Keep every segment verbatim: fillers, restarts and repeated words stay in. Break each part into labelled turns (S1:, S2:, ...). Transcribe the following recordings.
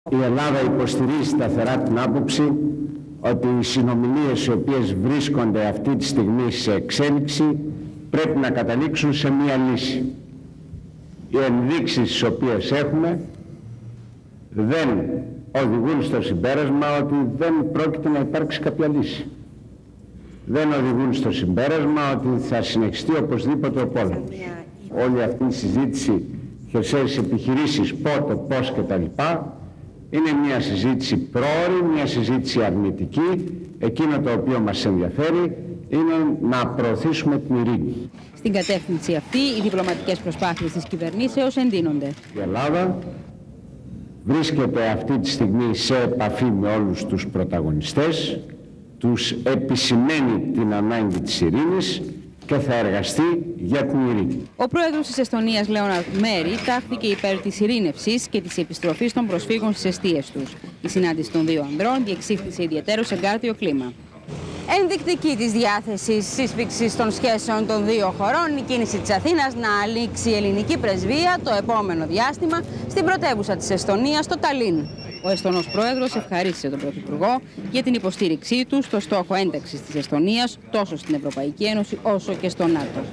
S1: Η Ελλάδα υποστηρίζει σταθερά την άποψη ότι οι συνομιλίες οι οποίες βρίσκονται αυτή τη στιγμή σε εξέλιξη πρέπει να καταλήξουν σε μία λύση. Οι ενδείξεις τις οποίες έχουμε δεν οδηγούν στο συμπέρασμα ότι δεν πρόκειται να υπάρξει κάποια λύση. Δεν οδηγούν στο συμπέρασμα ότι θα συνεχιστεί οπωσδήποτε ο πόλεμος. Όλη αυτή η συζήτηση, χερσαίες επιχειρήσεις, πότε, πώς κτλ. Είναι μια συζήτηση πρόωρη, μια συζήτηση αρνητική. Εκείνο το οποίο μας ενδιαφέρει είναι να προωθήσουμε την ειρήνη.
S2: Στην κατεύθυνση αυτή, οι διπλωματικές προσπάθειες της κυβερνήσεως εντείνονται.
S1: Η Ελλάδα βρίσκεται αυτή τη στιγμή σε επαφή με όλους τους πρωταγωνιστές, τους επισημαίνει την ανάγκη της ειρήνης και θα εργαστεί για την ειρήνη.
S2: Ο πρόεδρος της Εστονίας, Λέοναρντ Μέρι, τάχθηκε υπέρ της ειρήνευσης και της επιστροφής των προσφύγων στις αιστείες τους. Η συνάντηση των δύο ανδρών διεξήχθη ιδιαίτερο σε εγκάρδιο κλίμα. Ενδεικτική της διάθεσης σύσφιξης των σχέσεων των δύο χωρών, η κίνηση της Αθήνας να αλήξει η ελληνική πρεσβεία το επόμενο διάστημα στην πρωτεύουσα της Εστονίας, το Ταλίν. Ο Εστονός πρόεδρος ευχαρίστησε τον Πρωθυπουργό για την υποστήριξή του στο στόχο ένταξης της Εστονίας τόσο στην Ευρωπαϊκή Ένωση όσο και στο ΝΑΤΟ.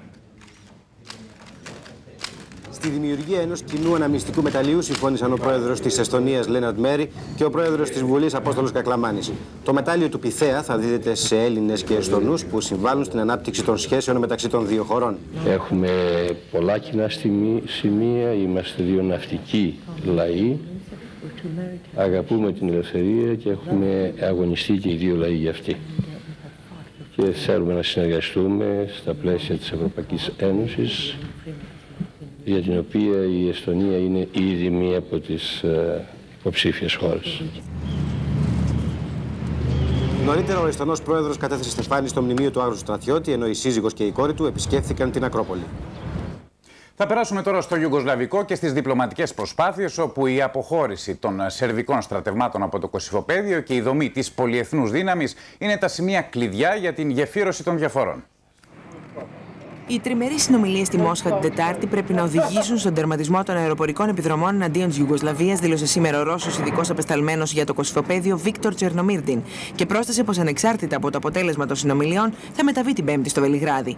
S3: Στη δημιουργία ενός κοινού αναμνηστικού μεταλλείου συμφώνησαν ο πρόεδρος της Εστονίας, Λέοναρντ Μέρι, και ο πρόεδρος της Βουλής, Απόστολος Κακλαμάνης. Το μετάλλιο του Πυθέα θα δίδεται σε Έλληνες και Εστονούς που συμβάλλουν στην ανάπτυξη των σχέσεων μεταξύ των δύο χωρών.
S4: Έχουμε πολλά κοινά σημεία, είμαστε δύο ναυτικοί λαοί. Αγαπούμε την ελευθερία και έχουμε αγωνιστεί και οι δύο λαοί για αυτή. Και θέλουμε να συνεργαστούμε στα πλαίσια της Ευρωπαϊκής Ένωσης, για την οποία η Εστονία είναι ήδη μία από τις ε, υποψήφιες χώρες.
S3: Νωρίτερα, ο Εστονός πρόεδρος κατέθεσε στεφάνι στο μνημείο του Άγνωστου Στρατιώτη, ενώ η σύζυγος και η κόρη του επισκέφθηκαν την Ακρόπολη.
S5: Θα περάσουμε τώρα στο Ιουγκοσλαβικό και στις διπλωματικές προσπάθειες, όπου η αποχώρηση των σερβικών στρατευμάτων από το Κωσυφοπαίδιο και η δομή της πολυεθνούς δύναμης είναι τα σημεία κλειδιά για την γεφύρωση των διαφορών.
S6: Οι τριμερείς συνομιλίες στη Μόσχα την Τετάρτη πρέπει να οδηγήσουν στον τερματισμό των αεροπορικών επιδρομών εναντίον της Ιουγκοσλαβίας, δήλωσε σήμερα ο Ρώσος ειδικός απεσταλμένος για το Κωσυφοπαίδιο Βίκτορ Τσερνομίρντιν, και πρόσθεσε πως ανεξάρτητα από το αποτέλεσμα των συνομιλιών θα μεταβεί την Πέμπτη στο Βελιγράδι.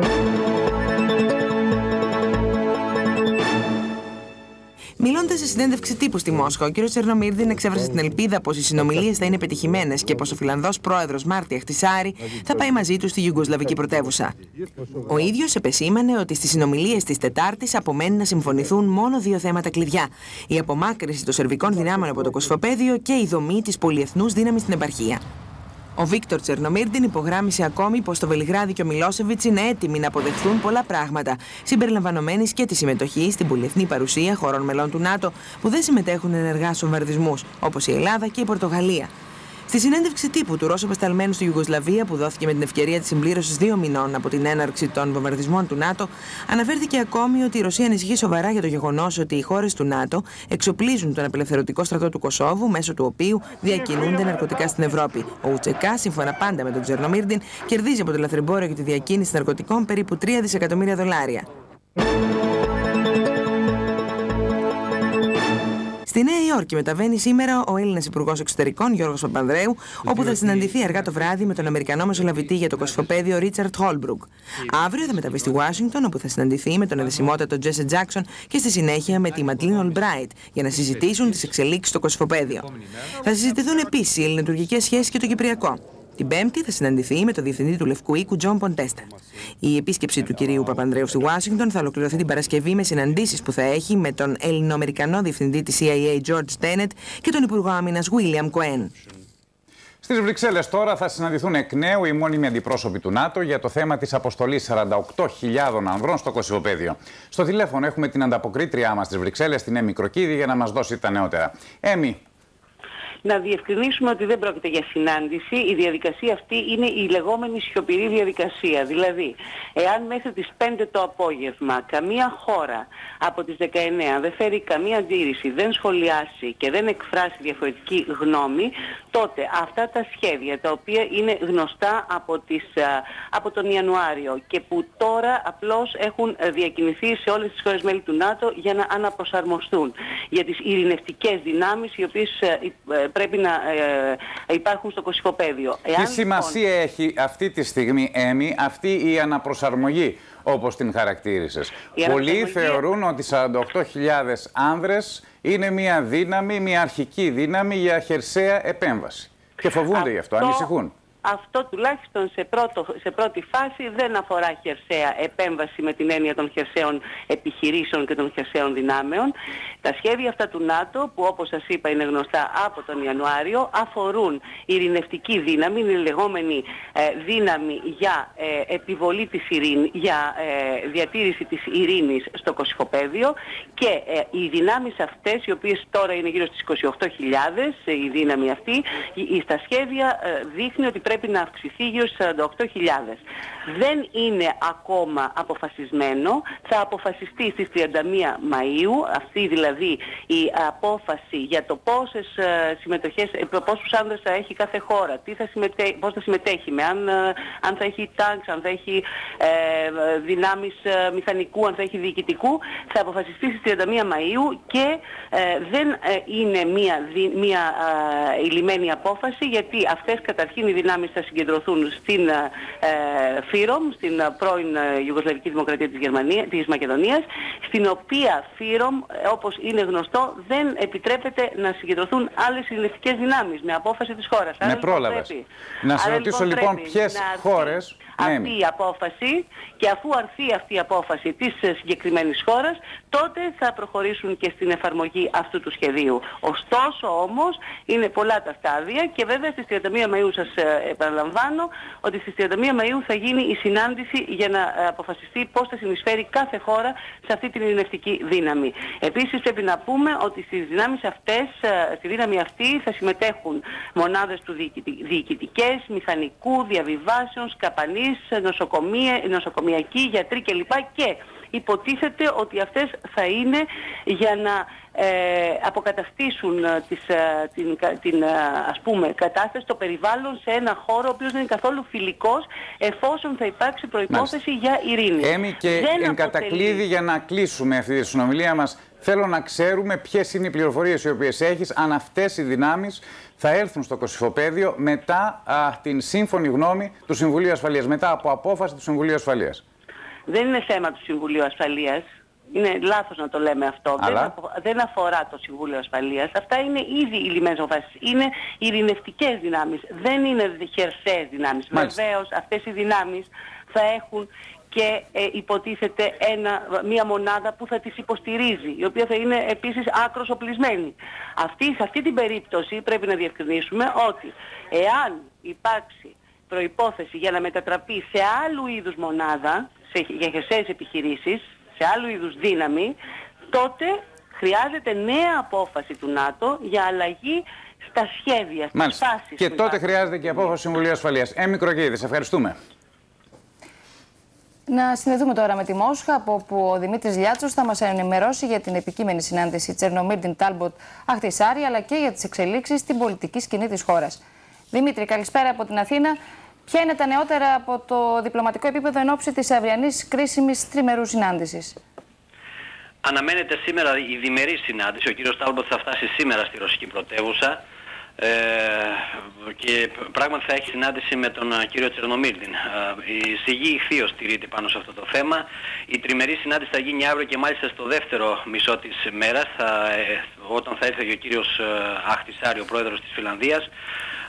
S6: Μιλώντας σε συνέντευξη τύπου στη Μόσχα, ο κ. Τσερνομίρντιν εξέφρασε την ελπίδα πως οι συνομιλίες θα είναι πετυχημένες και πως ο Φιλανδός πρόεδρος Μάρτι Αχτισάρη θα πάει μαζί του στη Ιουγκοσλαβική πρωτεύουσα. Ο ίδιος επεσήμανε ότι στις συνομιλίες της Τετάρτης απομένει να συμφωνηθούν μόνο δύο θέματα κλειδιά: η απομάκρυνση των σερβικών δυνάμεων από το Κωσυφοπαίδιο και η δομή της πολυεθνούς δύναμης στην επαρχία. Ο Βίκτορ Τσερνομίρντιν υπογράμμισε ακόμη πως το Βελιγράδι και ο Μιλόσεβιτς είναι έτοιμοι να αποδεχθούν πολλά πράγματα, συμπεριλαμβανομένης και τη συμμετοχή στην πολυεθνή παρουσία χωρών μελών του ΝΑΤΟ που δεν συμμετέχουν ενεργά στους βομβαρδισμούς, όπως η Ελλάδα και η Πορτογαλία. Στη συνέντευξη τύπου του Ρώσου απεσταλμένου στη Ιουγκοσλαβία, που δόθηκε με την ευκαιρία της συμπλήρωσης δύο μηνών από την έναρξη των βομβαρδισμών του ΝΑΤΟ, αναφέρθηκε ακόμη ότι η Ρωσία ανησυχεί σοβαρά για το γεγονός ότι οι χώρες του ΝΑΤΟ εξοπλίζουν τον απελευθερωτικό στρατό του Κωσόβου, μέσω του οποίου διακινούνται ναρκωτικά στην Ευρώπη. Ο Ουτσεκά, σύμφωνα πάντα με τον Τσερνομίρντιν, κερδίζει από το λαθρεμπόριο και τη διακίνηση ναρκωτικών περίπου τρία δισεκατομμύρια δολάρια. Στη Νέα Υόρκη μεταβαίνει σήμερα ο Έλληνας Υπουργός Εξωτερικών Γιώργος Παπανδρέου, όπου θα συναντηθεί αργά το βράδυ με τον Αμερικανό μεσολαβητή για το Κωσυφοπαίδιο Ρίτσαρντ Χόλμπρουκ. Αύριο θα μεταβεί στη Ουάσιγκτον, όπου θα συναντηθεί με τον εδεσιμότατο Τζέσι Τζάκσον και στη συνέχεια με τη Ματλίν Ολμπράιτ για να συζητήσουν τις εξελίξεις στο Κωσυφοπαίδιο. Θα συζητηθούν επίσης οι ελληνοτουρκικές σχέσεις και το Κυπριακό. Την Πέμπτη θα συναντηθεί με τον διευθυντή του Λευκού Οίκου, Τζον Ποντέστα. Η επίσκεψη του κυρίου Παπανδρέου στη Ουάσιγκτον θα ολοκληρωθεί την Παρασκευή με συναντήσεις που θα έχει με τον Ελληνοαμερικανό διευθυντή της σι άι έι, George Tenet, και τον Υπουργό Άμυνας, William Cohen.
S5: Στις Βρυξέλλες τώρα θα συναντηθούν εκ νέου οι μόνιμοι αντιπρόσωποι του ΝΑΤΟ για το θέμα της αποστολής σαράντα οκτώ χιλιάδων ανδρών στο Κωσυφοπαίδιο. Στο τηλέφωνο έχουμε την ανταποκρίτριά μας στις Βρυξέλλες, την Έμι Κροκίδη, για να μας δώσει τα νεότερα. Έμι.
S7: Να διευκρινίσουμε ότι δεν πρόκειται για συνάντηση. Η διαδικασία αυτή είναι η λεγόμενη σιωπηρή διαδικασία. Δηλαδή, εάν μέχρι τις πέντε το απόγευμα καμία χώρα από τις δεκαεννέα δεν φέρει καμία αντίρρηση, δεν σχολιάσει και δεν εκφράσει διαφορετική γνώμη, τότε αυτά τα σχέδια, τα οποία είναι γνωστά από, τις, από τον Ιανουάριο και που τώρα απλώς έχουν διακινηθεί σε όλες τις χώρες μέλη του ΝΑΤΟ για να αναπροσαρμοστούν για τις ειρηνευτικές δυνάμεις οι οποίες πρέπει να υπάρχουν στο Κωσυφοπαίδιο.
S5: Τι σημασία λοιπόν έχει αυτή τη στιγμή, Έμι, αυτή η αναπροσαρμογή, όπως την χαρακτήρισες? Πολλοί θεωρούν ότι σαράντα οκτώ χιλιάδες άνδρες είναι μια δύναμη, μια αρχική δύναμη για χερσαία επέμβαση. Και φοβούνται αυτό... γι' αυτό, ανησυχούν.
S7: Αυτό τουλάχιστον σε, πρώτο, σε πρώτη φάση δεν αφορά χερσαία επέμβαση με την έννοια των χερσαίων επιχειρήσεων και των χερσαίων δυνάμεων. Τα σχέδια αυτά του ΝΑΤΟ, που όπως σας είπα είναι γνωστά από τον Ιανουάριο, αφορούν ειρηνευτική δύναμη, είναι η λεγόμενη ε, δύναμη για ε, επιβολή της ειρήνης, για ε, διατήρηση της ειρήνης στο Κωσυφοπαίδιο, και ε, οι δυνάμεις αυτές, οι οποίες τώρα είναι γύρω στις είκοσι οκτώ χιλιάδες, ε, η δύναμη αυτή, η, στα σχέδια ε, δείχνει ότι πρέπει να αυξηθεί γύρω στις σαράντα οκτώ χιλιάδες. Δεν είναι ακόμα αποφασισμένο, θα αποφασιστεί στις τριάντα μία Μαΐου, αυτή δηλαδή η απόφαση για το πόσες συμμετοχές, πόσους άνδρες θα έχει κάθε χώρα, τι θα συμμετέ, πώς θα συμμετέχει, με αν, αν θα έχει τάγκς, αν θα έχει ε, δυνάμεις μηχανικού, αν θα έχει διοικητικού, θα αποφασιστεί στις τριάντα μία Μαΐου και ε, δεν ε, είναι μία, μία ε, ηλυμένη απόφαση, γιατί αυτές καταρχήν οι δυνάμεις θα συγκεντρωθούν στην ε, ΦΥΡΟΜ, στην πρώην Ιουγκοσλαβική Δημοκρατία της, Γερμανίας, της Μακεδονίας, στην οποία ΦΥΡΟΜ, όπως είναι γνωστό, δεν επιτρέπεται να συγκεντρωθούν άλλες ειρηνευτικές δυνάμεις με απόφαση της χώρας.
S5: Με πρόλαβες. Λοιπόν να σε ρωτήσω λοιπόν, λοιπόν ποιες χώρες...
S7: αυτή η απόφαση, και αφού αρθεί αυτή η απόφαση της συγκεκριμένης χώρας, τότε θα προχωρήσουν και στην εφαρμογή αυτού του σχεδίου. Ωστόσο όμως είναι πολλά τα στάδια, και βέβαια στις τριάντα μία Μαΐου σας επαναλαμβάνω ότι στις τριάντα μία Μαΐου θα γίνει η συνάντηση για να αποφασιστεί πώς θα συνεισφέρει κάθε χώρα σε αυτή την ειρηνευτική δύναμη. Επίσης πρέπει να πούμε ότι στις δυνάμεις αυτές, στη δύναμη αυτή θα συμμετέχουν μονάδες του διοικητικές, μηχανικού, διαβιβάσεων, σκαπανής, νοσοκομεία, νοσοκομιακοί, γιατροί κλπ. Και υποτίθεται ότι αυτές θα είναι για να ε, αποκαταστήσουν τις, την, την ας πούμε, κατάσταση, το περιβάλλον σε ένα χώρο ο οποίος δεν είναι καθόλου φιλικός, εφόσον θα υπάρξει προϋπόθεση για ειρήνη.
S5: Έμι, και δεν εν κατακλείδη, για να κλείσουμε αυτή τη συνομιλία μας, θέλω να ξέρουμε ποιες είναι οι πληροφορίες οι οποίες έχεις, αν αυτές οι δυνάμεις θα έρθουν στο Κωσυφοπαίδιο μετά α, την σύμφωνη γνώμη του Συμβουλίου Ασφαλείας, μετά από απόφαση του Συμβουλίου Ασφαλείας.
S7: Δεν είναι θέμα του Συμβουλίου Ασφαλείας. Είναι λάθος να το λέμε αυτό.
S5: Αλλά...
S7: Δεν, απο... δεν αφορά το Συμβούλιο Ασφαλείας. Αυτά είναι ήδη οι λυμμένες αποφάσεις. Είναι ειρηνευτικές δυνάμεις. Δεν είναι χερσαίες δυνάμεις. Βεβαίως αυτές οι δυνάμεις θα έχουν και ε, υποτίθεται ένα, μια μονάδα που θα τις υποστηρίζει, η οποία θα είναι επίσης άκρως οπλισμένη. Αυτή, σε αυτή την περίπτωση πρέπει να διευκρινίσουμε ότι εάν υπάρξει προϋπόθεση για να μετατραπεί σε άλλου είδους μονάδα, σε, για χερσαίες επιχειρήσεις, σε άλλου είδους δύναμη, τότε χρειάζεται νέα απόφαση του ΝΑΤΟ για αλλαγή στα σχέδια, στις φάσεις.
S5: Και τότε υπάρχουν. Χρειάζεται και απόφαση του Συμβουλίου Ασφαλείας. Ε, Μικροκύδη, σε ευχαριστούμε.
S8: Να συνδεθούμε τώρα με τη Μόσχα, από όπου ο Δημήτρης Λιάτσος θα μας ενημερώσει για την επικείμενη συνάντηση Τσερνομίρντιν Τάλμποτ Αχτισάρη, αλλά και για τις εξελίξεις στην πολιτική σκηνή της χώρας. Δημήτρη, καλησπέρα από την Αθήνα. Ποια είναι τα νεότερα από το διπλωματικό επίπεδο εν ώψη της αυριανής κρίσιμης τριμερούς συνάντησης?
S9: Αναμένεται σήμερα η διμερή συνάντηση. Ο κύριος Τάλμποτ θα φτάσει σήμερα στη ρωσική πρωτεύουσα. Ε, και πράγματι θα έχει συνάντηση με τον κύριο Τσερνομίρντιν. Ε, η σιγή ηχθείως στηρείται πάνω σε αυτό το θέμα. Η τριμερή συνάντηση θα γίνει αύριο και μάλιστα στο δεύτερο μισό της μέρας, θα, ε, όταν θα έρθει και ο κύριος Αχτισάρη, ο πρόεδρος της Φινλανδίας.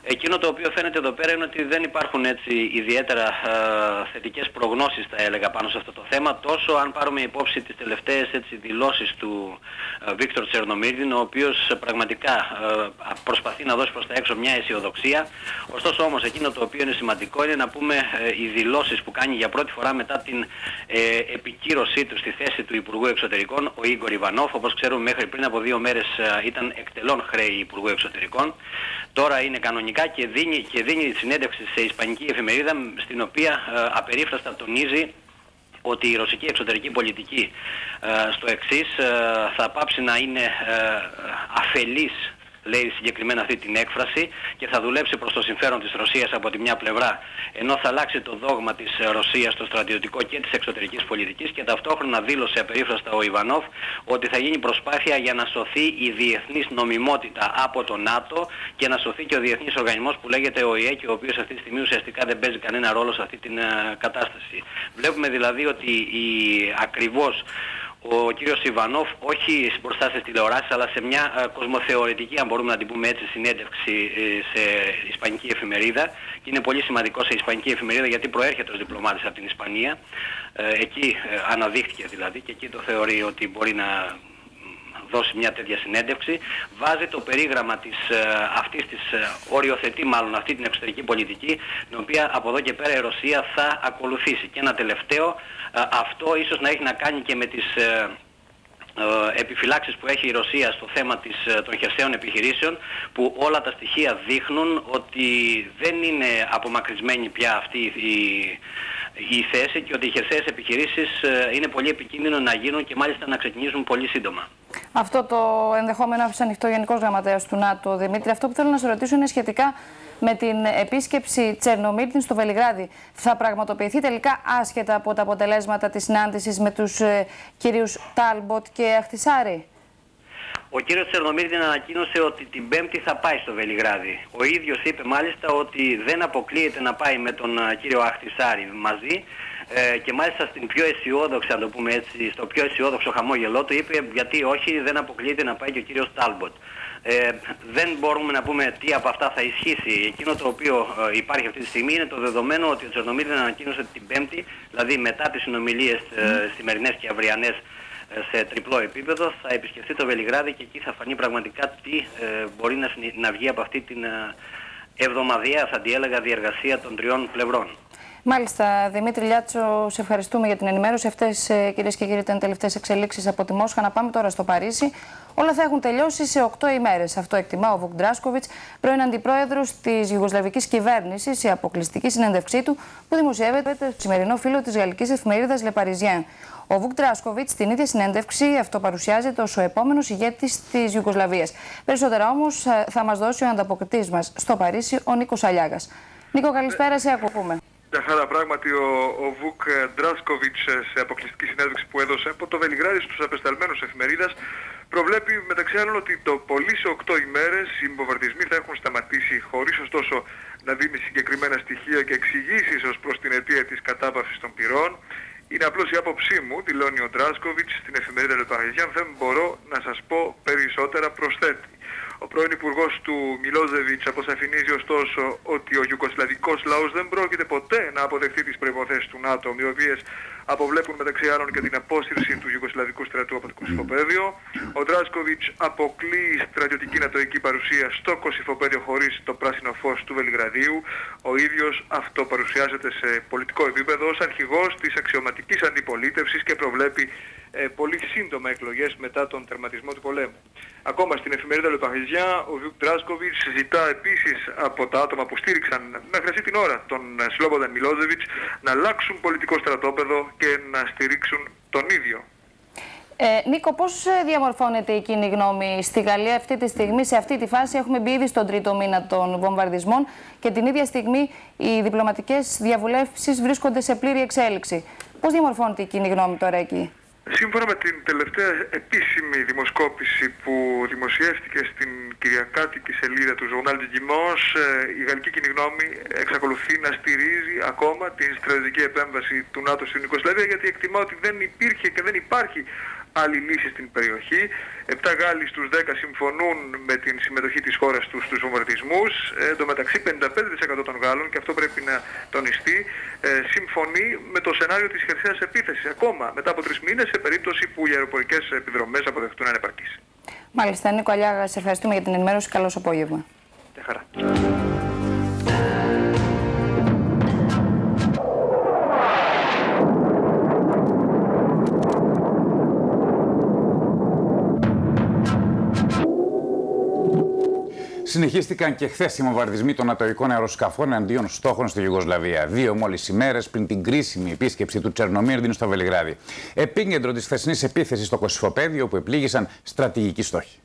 S9: Εκείνο το οποίο φαίνεται εδώ πέρα είναι ότι δεν υπάρχουν έτσι ιδιαίτερα ε, θετικές προγνώσεις, θα έλεγα, πάνω σε αυτό το θέμα, τόσο αν πάρουμε υπόψη τις τελευταίες έτσι δηλώσεις του ε, Βίκτορ Τσερνομίρδιν, ο οποίος πραγματικά ε, προσπαθεί να δώσει προς τα έξω μια αισιοδοξία. Ωστόσο όμως εκείνο το οποίο είναι σημαντικό είναι να πούμε ε, οι δηλώσεις που κάνει για πρώτη φορά μετά την ε, επικύρωσή του στη θέση του Υπουργού Εξωτερικών, ο Ίγκορ Ιβανόφ. Όπως ξέρουμε, μέχρι πριν από δύο μέρες ε, ήταν εκτελών χρέη Υπουργού Εξωτερικών. Τώρα είναι κανονικά και δίνει, και δίνει συνέντευξη σε ισπανική εφημερίδα, στην οποία ε, απερίφραστα τονίζει ότι η ρωσική εξωτερική πολιτική ε, στο εξής ε, θα πάψει να είναι ε, αφελής, λέει συγκεκριμένα αυτή την έκφραση, και θα δουλέψει προς το συμφέρον της Ρωσίας από τη μια πλευρά, ενώ θα αλλάξει το δόγμα της Ρωσίας στο στρατιωτικό και της εξωτερικής πολιτικής, και ταυτόχρονα δήλωσε απερίφραστα ο Ιβανόφ ότι θα γίνει προσπάθεια για να σωθεί η διεθνής νομιμότητα από το ΝΑΤΟ και να σωθεί και ο διεθνής οργανισμός που λέγεται ο ΙΕ, και ο οποίος αυτή τη στιγμή ουσιαστικά δεν παίζει κανένα ρόλο σε αυτή την uh, κατάσταση. Βλέπουμε δηλαδή ότι η, ακριβώς ο κύριος Ιβανόφ, όχι μπροστά στις τηλεοράσεις, αλλά σε μια α, κοσμοθεωρητική, αν μπορούμε να την πούμε έτσι, συνέντευξη ε, σε ισπανική εφημερίδα, και είναι πολύ σημαντικό σε ισπανική εφημερίδα γιατί προέρχεται ως διπλωμάτης από την Ισπανία, ε, εκεί ε, αναδείχθηκε δηλαδή, και εκεί το θεωρεί ότι μπορεί να δώσει μια τέτοια συνέντευξη. Βάζει το περίγραμμα της, ε, αυτής της, ε, οριοθετεί μάλλον αυτή την εξωτερική πολιτική, την οποία από εδώ και πέρα η Ρωσία θα ακολουθήσει. Και ένα τελευταίο, ε, αυτό ίσως να έχει να κάνει και με τις ε, ε, επιφυλάξεις που έχει η Ρωσία στο θέμα της, ε, των χερσαίων επιχειρήσεων, που όλα τα στοιχεία δείχνουν ότι δεν είναι απομακρυσμένη πια αυτή η, η θέση, και ότι οι χερσαίες επιχειρήσεις ε, είναι πολύ επικίνδυνο να γίνουν και μάλιστα να ξεκινήσουν πολύ σύντομα. Αυτό το ενδεχόμενο άφησε ανοιχτό ο Γενικός Γραμματέας του ΝΑΤΟ, Δημήτρη. Αυτό που θέλω να σε ρωτήσω είναι σχετικά με την επίσκεψη Τσερνομίρδιν στο Βελιγράδι. Θα πραγματοποιηθεί τελικά άσχετα από τα αποτελέσματα της συνάντησης με τους ε, κυρίους Τάλμποτ και Αχτισάρη? Ο κύριος Τσερνομίρδιν ανακοίνωσε ότι την Πέμπτη θα πάει στο Βελιγράδι. Ο ίδιος είπε μάλιστα ότι δεν αποκλείεται να πάει με τον uh, κύριο Αχτισάρη μαζί, ε, και μάλιστα στην πιο αισιόδοξη, αν το πούμε έτσι, στο πιο αισιόδοξο χαμόγελό του είπε γιατί όχι, δεν αποκλείεται να πάει και ο κύριος Τάλμποτ. Ε, δεν μπορούμε να πούμε τι από αυτά θα ισχύσει. Εκείνο το οποίο ε, υπάρχει αυτή τη στιγμή είναι το δεδομένο ότι ο Τσερνομίρδιν ανακοίνωσε την Πέμπτη, δηλαδή μετά τις συνομιλίες ε, σημερινές και αυριανές σε τριπλό επίπεδο, θα επισκεφτεί το Βελιγράδι, και εκεί θα φανεί πραγματικά τι ε, μπορεί να, να βγει από αυτή την ε, εβδομαδιαία, θα τη έλεγα, διεργασία των τριών πλευρών. Μάλιστα, Δημήτρη Λιάτσο, σε ευχαριστούμε για την ενημέρωση. Αυτές, κυρίες και κύριοι, ήταν τελευταίες εξελίξεις από τη Μόσχα. Να πάμε τώρα στο Παρίσι. Όλα θα έχουν τελειώσει σε οκτώ ημέρες. Αυτό εκτιμά ο Βουκ Ντράσκοβιτς, πρώην αντιπρόεδρος της Ιουγκοσλαβικής κυβέρνησης, σε αποκλειστική συνέντευξή του που δημοσιεύεται στο σημερινό φύλλο της γαλλικής εφημερίδας Le Parisien. Ο Βουκ Ντράσκοβιτς στην ίδια συνέντευξη αυτοπαρουσιάζεται ως ο επόμενος ηγέτης της Ιουγκοσλαβίας. Περισσότερα όμως θα μας δώσει ο ανταποκριτής μας στο Παρίσι, ο Νίκος Αλιάγας. Νίκο, καλησπέρα, σε ακούμε.
S10: Μια χαρά, πράγματι ο, ο Βουκ Ντράσκοβιτς σε αποκλειστική συνέντευξη που έδωσε από το Βελιγράδι στους απεσταλμένους εφημερίδας προβλέπει μεταξύ άλλων ότι το πολύ σε οκτώ ημέρες οι βομβαρδισμοί θα έχουν σταματήσει, χωρίς ωστόσο να δίνει συγκεκριμένα στοιχεία και εξηγήσεις ως προς την αιτία της κατάπαυσης των πυρών. Είναι απλώς η άποψή μου, δηλώνει ο Ντράσκοβιτς στην εφημερίδα Le Parisien, δεν μπορώ να σας πω περισσότερα, προσθέτει. Ο πρώην υπουργός του Μιλόζεβιτς αποσαφηνίζει ωστόσο ότι ο ιουγκοσλαβικός λαός δεν πρόκειται ποτέ να αποδεχτεί τις προϋποθέσεις του ΝΑΤΟ, οι οποίες αποβλέπουν μεταξύ άλλων και την απόσυρση του ιουγκοσλαβικού στρατού από το Κωσυφοπαίδιο. Ο Ντράσκοβιτς αποκλείει στρατιωτική νατοϊκή παρουσία στο Κωσυφοπαίδιο χωρίς το πράσινο φως του Βελιγραδίου. Ο ίδιος αυτοπαρουσιάζεται σε πολιτικό επίπεδο ως αρχηγός της αξιωματικής αντιπολίτευσης και προβλέπει ε, πολύ σύντομα εκλογές μετά τον τερματισμό του πολέμου. Ακόμα στην εφημερίδα Le Parisien, ο Βουκ Ντράσκοβιτς ζητά επίσης από τα άτομα που στήριξαν μέχρι αυτή την ώρα τον Σλόμπονταν Μιλόζεβιτς να αλλάξουν πολιτικό στρατόπεδο και να στηρίξουν τον ίδιο.
S8: Ε, Νίκο, πώς διαμορφώνεται η κοινή γνώμη στη Γαλλία αυτή τη στιγμή? Σε αυτή τη φάση έχουμε μπει ήδη στον τρίτο μήνα των βομβαρδισμών και την ίδια στιγμή οι διπλωματικές διαβουλεύσεις βρίσκονται σε πλήρη εξέλιξη. Πώς διαμορφώνεται η κοινή γνώμη τώρα εκεί?
S10: Σύμφωνα με την τελευταία επίσημη δημοσκόπηση που δημοσιεύτηκε στην κυριακάτικη σελίδα του Journal du Dimanche, η γαλλική κοινή γνώμη εξακολουθεί να στηρίζει ακόμα την στρατιωτική επέμβαση του ΝΑΤΟ στην Ιουγκοσλαβία, γιατί εκτιμά ότι δεν υπήρχε και δεν υπάρχει άλλη λύση στην περιοχή. Επτά Γάλλοι στους δέκα συμφωνούν με την συμμετοχή της χώρας τους στους βομβαρδισμούς. Ε, εν τω μεταξύ πενήντα πέντε τοις εκατό των Γάλλων, και αυτό πρέπει να τονιστεί, ε, συμφωνεί με το σενάριο της χερσαίας επίθεσης ακόμα μετά από τρεις μήνες, σε περίπτωση που οι αεροπορικές επιδρομές αποδεχτούν ανεπαρκείς.
S8: Μάλιστα, Νίκο Αλιάγα, σε ευχαριστούμε για την ενημέρωση. Καλώς απόγευμα.
S10: Γεια χαρά.
S5: Συνεχίστηκαν και χθες οι βομβαρδισμοί των ατοικών αεροσκαφών εναντίον στόχων στη Ιουγκοσλαβία. Δύο μόλις ημέρες πριν την κρίσιμη επίσκεψη του Τσερνομίρδιν στο Βελιγράδι. Επίκεντρο της χθεσινής επίθεσης στο Κωσυφοπαίδιο, όπου επλήγησαν στρατηγικοί στόχοι.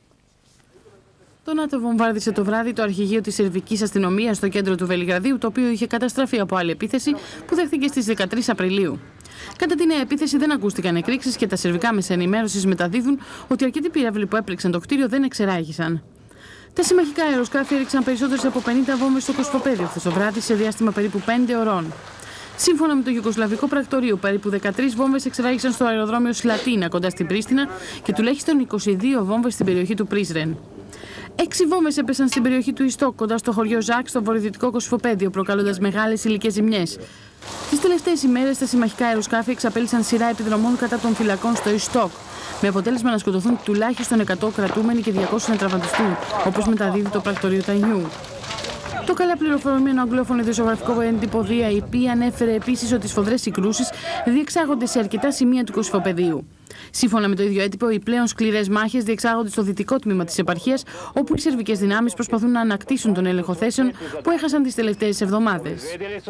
S11: Το ΝΑΤΟ βομβάρδισε το βράδυ το αρχηγείο της Σερβικής Αστυνομίας στο κέντρο του Βελιγραδίου, το οποίο είχε καταστραφεί από άλλη επίθεση που δέχθηκε στις δεκατρείς Απριλίου. Κατά τη νέα επίθεση δεν ακούστηκαν εκρήξεις και τα σερβικά μέσα ενημέρωσης μεταδίδουν ότι αρκετοί πύραυλοι που έπληξαν το κτίριο δεν εξεράγησαν. Τα συμμαχικά αεροσκάφη έριξαν περισσότερες από πενήντα βόμβες στο Κωσυφοπαίδιο χθες το βράδυ σε διάστημα περίπου πέντε ωρών. Σύμφωνα με το Ιουγκοσλαβικό Πρακτορείο, περίπου δεκατρείς βόμβες εξεράγησαν στο αεροδρόμιο Σλατίνα κοντά στην Πρίστινα και τουλάχιστον είκοσι δύο βόμβες στην περιοχή του Πρίσρεν. Έξι βόμβες έπεσαν στην περιοχή του Ιστόκ, κοντά στο χωριό Ζάκ, στο βορειοδυτικό Κωσυφοπαίδιο, προκαλώντας μεγάλες υλικές ζημιές. Τις τελευταίες ημέρες, τα συμμαχικά αεροσκάφη εξαπέλυσαν σειρά επιδρομών κατά των φυλακών στο Ιστόκ, με αποτέλεσμα να σκοτωθούν τουλάχιστον εκατό κρατούμενοι και διακόσιοι να τραυματιστούν, όπως μεταδίδει το πρακτορείο Τανιού. Το καλά πληροφορημένο αγγλόφωνο ειδησιογραφικό έντυπο Δία ι πι ανέφερε επίσης ότι οι σφοδρές συγκρούσεις διεξάγονται σε αρκετά σημεία του Κωσυφοπεδίου. Σύμφωνα με το ίδιο έντυπο, οι πλέον σκληρές μάχες διεξάγονται στο δυτικό τμήμα της επαρχίας, όπου οι σερβικές δυνάμεις προσπαθούν να ανακτήσουν τον έλεγχο θέσεων που έχασαν τις τελευταίες εβδομάδες.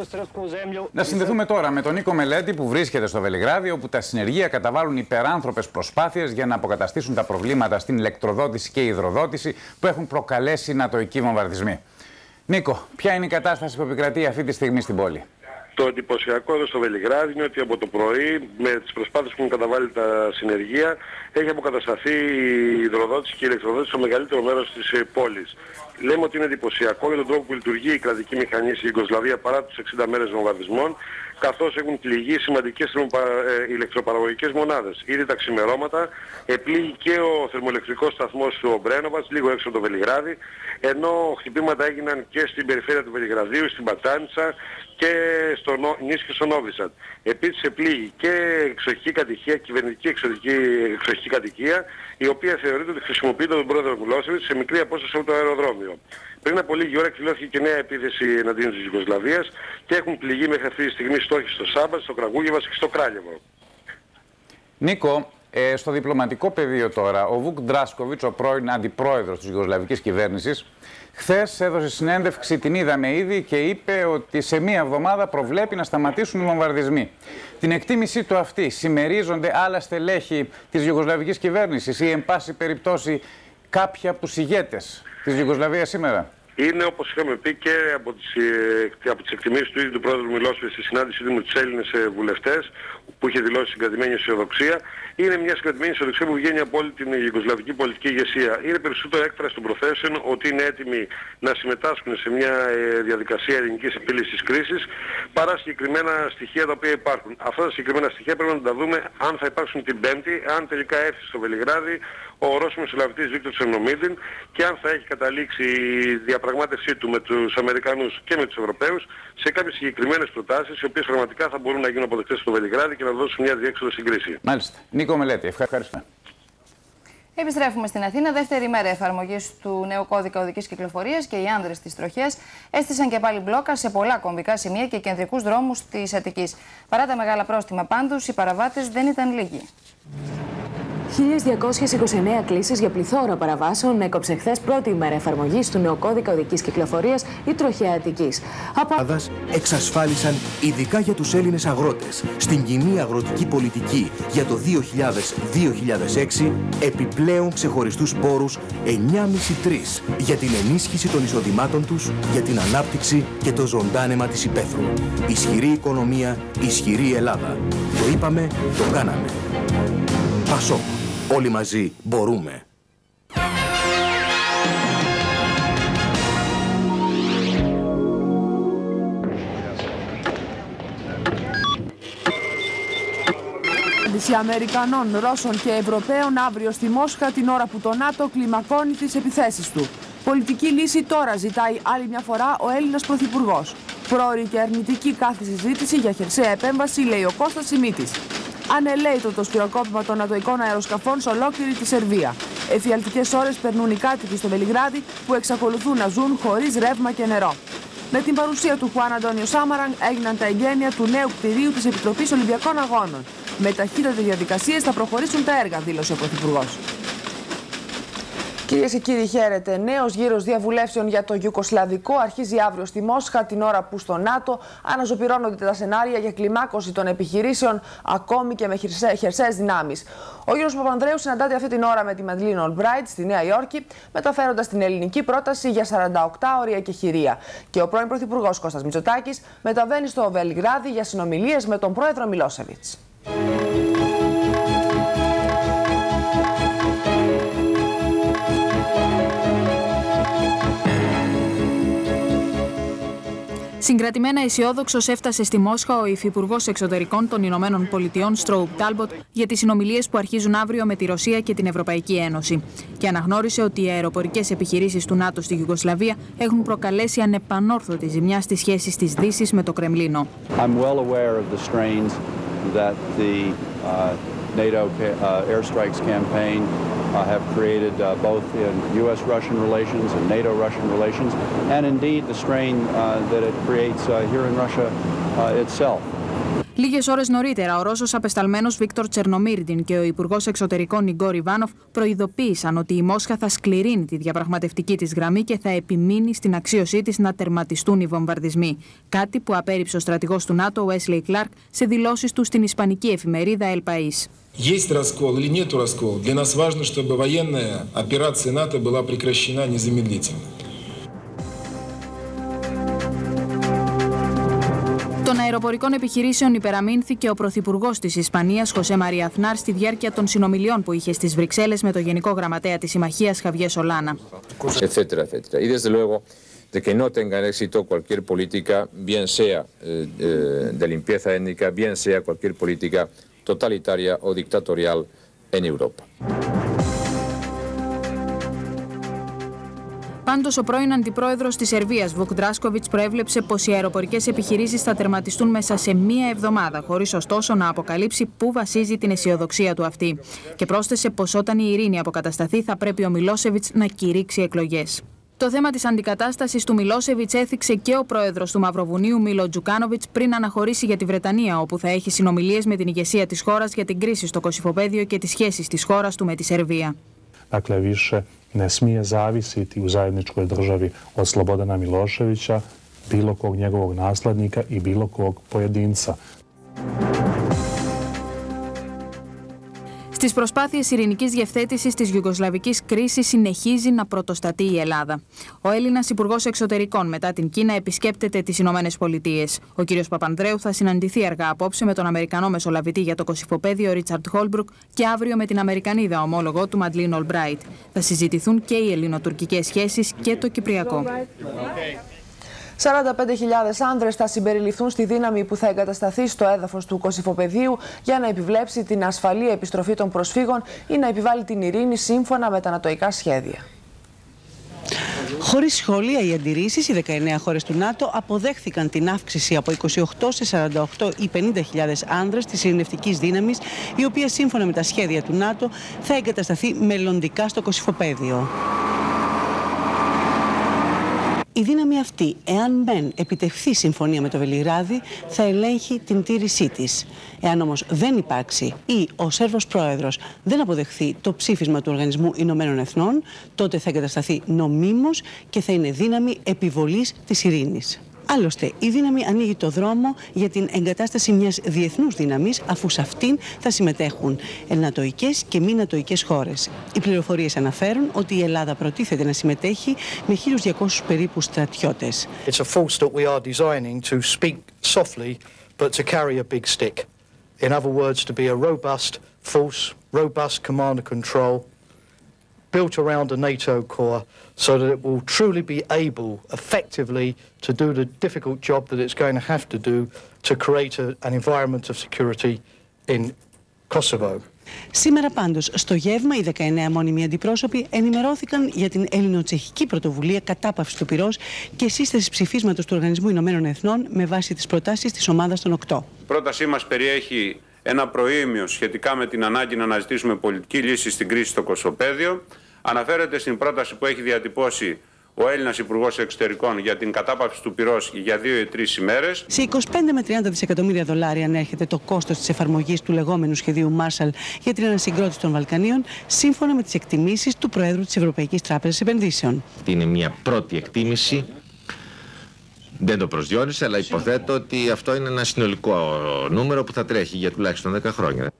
S5: Να συνδεθούμε τώρα με τον Νίκο Μελέτη, που βρίσκεται στο Βελιγράδι, όπου τα συνεργεία καταβάλουν υπεράνθρωπες προσπάθειες για να αποκαταστήσουν τα προβλήματα στην ηλεκτροδότηση και υδροδότηση που έχουν προκαλέσει νατοικοί βομβαρδισμοί. Νίκο, ποια είναι η κατάσταση που επικρατεί αυτή τη στιγμή στην πόλη?
S12: Το εντυπωσιακό εδώ στο Βελιγράδι είναι ότι από το πρωί, με τις προσπάθειες που έχουν καταβάλει τα συνεργεία, έχει αποκατασταθεί η υδροδότηση και η ηλεκτροδότηση στο μεγαλύτερο μέρος της πόλης. Λέμε ότι είναι εντυπωσιακό για τον τρόπο που λειτουργεί η κρατική μηχανή στη Ιουγκοσλαβία παρά τους εξήντα μέρες βομβαρδισμών, καθώς έχουν πληγεί σημαντικές ηλεκτροπαραγωγικές μονάδες. Ήδη τα ξημερώματα επλήγει και ο θερμοελεκτρικός σταθμός του Ομπρένοβατς, λίγο έξω από το Βελιγράδι, ενώ χτυπήματα έγιναν και στην περιφέρεια του Βελιγραδίου, στην Πατσάνιτσα και στο Νίσκ και στο Νόβισαντ. Επίσης επλήγει και εξοχική κατοικία, κυβερνητική εξοχική, εξοχική κατοικία, η οποία θεωρείται ότι χρησιμοποιείται τον πρόεδρο Μιλόσεβιτς σε μικρή απόσταση από το αεροδρόμιο. Πριν από λίγη ώρα εκδηλώθηκε και νέα επίθεση εναντίον της Ιουγκοσλαβίας και έχουν πληγεί μέχρι αυτή τη στιγμή στόχοι στο Σάμπατ, στο Κραγούγεβας και στο Κράλιεβο.
S5: Νίκο, ε, στο διπλωματικό πεδίο τώρα, ο Βουκ Ντράσκοβιτς, ο πρώην αντιπρόεδρος της Ιουγκοσλαβικής κυβέρνησης, χθες έδωσε συνέντευξη, την είδαμε ήδη, και είπε ότι σε μία εβδομάδα προβλέπει να σταματήσουν οι βομβαρδισμοί. Την εκτίμησή του αυτή συμμερίζονται άλλα στελέχη της Ιουγκοσλαβικής κυβέρνησης ή, εν πάση περιπτώσει, κάποιοι από τους ηγέτες της Ιουγκοσλαβίας σήμερα?
S12: Είναι, όπως είχαμε πει, και από τις, από τις εκτιμήσεις του ίδιου του πρόεδρου Μιλόσεβιτς στη συνάντησή του με τους Έλληνες βουλευτές, που είχε δηλώσει συγκρατημένη αισιοδοξία. Είναι μια συγκρατημένη αισιοδοξία που βγαίνει από όλη την ιουγκοσλαβική πολιτική ηγεσία. Είναι περισσότερο έκφραση των προθέσεων ότι είναι έτοιμοι να συμμετάσχουν σε μια διαδικασία ειρηνικής επίλυσης της κρίσης, παρά συγκεκριμένα στοιχεία τα οποία υπάρχουν. Αυτά τα συγκεκριμένα στοιχεία πρέπει να τα δούμε αν θα υπάρξουν την Πέμπτη, αν τελικά έρθει στο Βελιγράδι ο Ρώσος Μεσολαβητής Βίκτορ Τσερνομίρδιν και αν θα έχει καταλήξει η διαπραγμάτευσή του με τους Αμερικανούς και με τους Ευρωπαίους σε κάποιες συγκεκριμένες προτάσεις, οι οποίες πραγματικά θα μπορούν να γίνουν αποδεκτές στο Βελιγράδι και να δώσουν μια διέξοδο στην κρίση.
S5: Μάλιστα. Νίκο Μελέτη, ευχαριστούμε.
S8: Επιστρέφουμε στην Αθήνα. Δεύτερη μέρα εφαρμογής του νέου κώδικα οδικής κυκλοφορίας και οι άνδρες της τροχιάς έστησαν και πάλι μπλόκα σε πολλά κομβικά σημεία και κεντρικούς δρόμους της Αττικής. Παρά τα μεγάλα πρόστιμα πάντως, οι παραβάτες δεν ήταν λίγοι.
S13: χίλιες διακόσιες είκοσι εννέα κλήσεις για πληθώρα παραβάσεων έκοψε χθες πρώτη ημέρα εφαρμογής του νέου κώδικα οδικής κυκλοφορίας η τροχιά Αττικής. Από...
S14: εξασφάλισαν ειδικά για τους Έλληνες αγρότες στην κοινή αγροτική πολιτική για το δύο χιλιάδες με δύο χιλιάδες έξι επιπλέον ξεχωριστούς πόρους εννιά κόμμα πέντε τρεις για την ενίσχυση των εισοδημάτων τους, για την ανάπτυξη και το ζωντάνεμα της υπαίθρου. Ισχυρή οικονομία, ισχυρή Ελλάδα. Το είπαμε, το κάναμε. Πασόκ. Όλοι μαζί μπορούμε.
S15: συνάντηση Αμερικανών, Ρώσων και Ευρωπαίων αύριο στη Μόσχα την ώρα που το ΝΑΤΟ κλιμακώνει τις επιθέσεις του. Πολιτική λύση τώρα ζητάει άλλη μια φορά ο Έλληνας Πρωθυπουργός. Πρόωρη και αρνητική κάθε συζήτηση για χερσαία επέμβαση, λέει ο Κώστας Σιμίτης. Ανελαίητο το σπυροκόπημα των νατοικών αεροσκαφών σε ολόκληρη τη Σερβία. Εφιαλτικές ώρες περνούν οι κάτοικοι στο Βελιγράδι που εξακολουθούν να ζουν χωρίς ρεύμα και νερό. Με την παρουσία του Χουάν Αντώνιο Σάμαραν έγιναν τα εγγένεια του νέου κτηρίου της Επιτροπής Ολυμπιακών Αγώνων. Με ταχύτατες διαδικασίες θα προχωρήσουν τα έργα, δήλωσε ο Πρωθυπουργός. Κυρίες και κύριοι, χαίρετε. Νέος γύρος διαβουλεύσεων για το Ιουγκοσλαβικό αρχίζει αύριο στη Μόσχα, την ώρα που στο ΝΑΤΟ αναζωπυρώνονται τα σενάρια για κλιμάκωση των επιχειρήσεων, ακόμη και με χερσαίες δυνάμεις. Ο κύριος Παπανδρέου συναντάται αυτή την ώρα με τη Μαντλίν Ολμπράιτ στη Νέα Υόρκη, μεταφέροντας την ελληνική πρόταση για σαρανταοκτάωρια εκεχηρία. Και ο πρώην Πρωθυπουργός Κώστας Μητσοτάκης μεταβαίνει στο Βελιγράδι για συνομιλίες με τον πρόεδρο Μιλόσεβιτς.
S16: Συγκρατημένα αισιόδοξος έφτασε στη Μόσχα ο Υφυπουργός Εξωτερικών των Ηνωμένων Πολιτειών Στρόουπ Τάλμποτ για τις συνομιλίες που αρχίζουν αύριο με τη Ρωσία και την Ευρωπαϊκή Ένωση. Και αναγνώρισε ότι οι αεροπορικές επιχειρήσεις του ΝΑΤΟ στη Ιουγκοσλαβία έχουν προκαλέσει ανεπανόρθωτη ζημιά στις σχέσεις της Δύσης με το Κρεμλίνο.
S17: NATO uh, airstrikes campaign uh, have created uh, both in U S Russian relations and NATO Russian relations, and indeed the strain uh, that it creates uh, here in Russia uh, itself.
S16: Λίγες ώρες νωρίτερα, ο Ρώσος απεσταλμένος Βίκτορ Τσερνομίρντιν και ο Υπουργός Εξωτερικών Ιγκόρ Ιβάνοφ προειδοποίησαν ότι η Μόσχα θα σκληρύνει τη διαπραγματευτική της γραμμή και θα επιμείνει στην αξίωσή της να τερματιστούν οι βομβαρδισμοί. Κάτι που απέρριψε ο στρατηγός του ΝΑΤΟ, Wesley Clark, σε δηλώσεις του στην ισπανική εφημερίδα El País.
S18: Есть раскол или нет раскол? Для нас важно, чтобы военная операция НАТО была прекращена незамедлительно.
S16: Των αεροπορικών επιχειρήσεων υπεραμείνθηκε ο Πρωθυπουργός της Ισπανίας, Χωσέ Μαρία Αθνάρ, στη διάρκεια των συνομιλιών που είχε στις Βρυξέλλες με το Γενικό Γραμματέα της Συμμαχίας, Χαβιέ Σολάνα.
S19: Etcétera, etcétera. Y desde luego de que no tenga éxito cualquier política, bien sea eh, de limpieza étnica, bien sea cualquier política totalitaria o dictatorial en Europa.
S16: Πάντως, ο πρώην αντιπρόεδρος της Σερβίας, Βουκ Ντράσκοβιτς, προέβλεψε πως οι αεροπορικές επιχειρήσεις θα τερματιστούν μέσα σε μία εβδομάδα, χωρίς ωστόσο να αποκαλύψει πού βασίζει την αισιοδοξία του αυτή. Και πρόσθεσε πως όταν η ειρήνη αποκατασταθεί, θα πρέπει ο Μιλόσεβιτς να κηρύξει εκλογές. Το θέμα της αντικατάστασης του Μιλόσεβιτς έθιξε και ο πρόεδρος του Μαυροβουνίου, Μίλο Τζουκάνοβιτς, πριν αναχωρήσει για τη Βρετανία, όπου θα έχει συνομιλίες με την ηγεσία της χώρας για την κρίση στο Κωσυφοπαίδιο και τις σχέσεις της χώρας του με τη Σερβία.
S20: Dakle, više ne smije zavisiti u zajedničkoj državi od Slobodana Miloševića, bilo kog njegovog naslednika i bilo kog pojedinca.
S16: Στις προσπάθειες ειρηνικής διευθέτησης της γιουγκοσλαβικής κρίσης συνεχίζει να πρωτοστατεί η Ελλάδα. Ο Έλληνας Υπουργός Εξωτερικών μετά την Κίνα επισκέπτεται τις Ηνωμένες Πολιτείες. Ο κ. Παπανδρέου θα συναντηθεί αργά απόψε με τον Αμερικανό Μεσολαβητή για το Κωσυφοπαίδιο Ρίτσαρντ Χόλμπρουκ και αύριο με την Αμερικανίδα ομόλογο του Μαντλίν Ολμπράιτ. Θα συζητηθούν και οι ελληνοτουρκικές σχέσεις και το κυπριακό.
S15: σαράντα πέντε χιλιάδες άνδρες θα συμπεριληφθούν στη δύναμη που θα εγκατασταθεί στο έδαφος του Κωσυφοπεδίου για να επιβλέψει την ασφαλή επιστροφή των προσφύγων ή να επιβάλλει την ειρήνη σύμφωνα με τα νατοϊκά σχέδια.
S21: Χωρίς σχόλια ή αντιρρήσεις, οι δεκαεννέα χώρες του ΝΑΤΟ αποδέχθηκαν την αύξηση από είκοσι οκτώ σε σαράντα οκτώ ή πενήντα χιλιάδες άνδρες της ειρηνευτικής δύναμης, η οποία σύμφωνα με τα σχέδια του ΝΑΤΟ θα εγκατασταθεί μελλοντικά στο Κωσυφοπαίδιο. Η δύναμη αυτή, εάν μεν επιτευχθεί συμφωνία με το Βελιγράδι, θα ελέγχει την τήρησή της. Εάν όμως δεν υπάρξει ή ο Σέρβος πρόεδρος δεν αποδεχθεί το ψήφισμα του Οργανισμού Ηνωμένων Εθνών, τότε θα εγκατασταθεί νομίμως και θα είναι δύναμη επιβολής της ειρήνης. Άλλωστε, η δύναμη ανοίγει το δρόμο για την εγκατάσταση μιας διεθνούς δύναμης, αφού σε αυτήν θα συμμετέχουν νατοικές και μη νατοικές χώρες. Οι πληροφορίες αναφέρουν ότι η Ελλάδα προτίθεται να συμμετέχει με χίλιους διακόσιους περίπου στρατιώτες.
S22: It's a force that we are designing to speak softly, but to carry a big stick. In other words, to be a robust force, robust command and control, built around a NATO core so that it will truly be able effectively to do the difficult job that it's going to have to do to create a, an environment of security in Kosovo.
S21: Σήμερα πάντως στο γεύμα οι δεκαεννέα μόνιμοι αντιπρόσωποι ενημερώθηκαν για την ελληνοτσεχική πρωτοβουλία κατάπαυσης του πυρός και σύσταση ψηφίσματος του Οργανισμού Ηνωμένων Εθνών με βάση τις προτάσεις της ομάδας των οκτώ.
S1: Η πρότασή μας περιέχει ένα προήμιο σχετικά με την ανάγκη να αναζητήσουμε πολιτική λύση στην κρίση στο Κωσοπέδιο. Αναφέρεται στην πρόταση που έχει διατυπώσει ο Έλληνας Υπουργός Εξωτερικών για την κατάπαυση του πυρός για δύο ή τρεις ημέρες.
S21: Σε είκοσι πέντε με τριάντα δισεκατομμύρια δολάρια ανέρχεται το κόστος της εφαρμογής του λεγόμενου σχεδίου Marshall για την ανασυγκρότηση των Βαλκανίων, σύμφωνα με τις εκτιμήσεις του Προέδρου της Ευρωπαϊκής Τράπεζας Επενδύσεων.
S2: Είναι μια πρώτη εκτίμηση. Δεν το προσδιορίσε, αλλά υποθέτω ότι αυτό είναι ένα συνολικό νούμερο που θα τρέχει για τουλάχιστον δέκα χρόνια.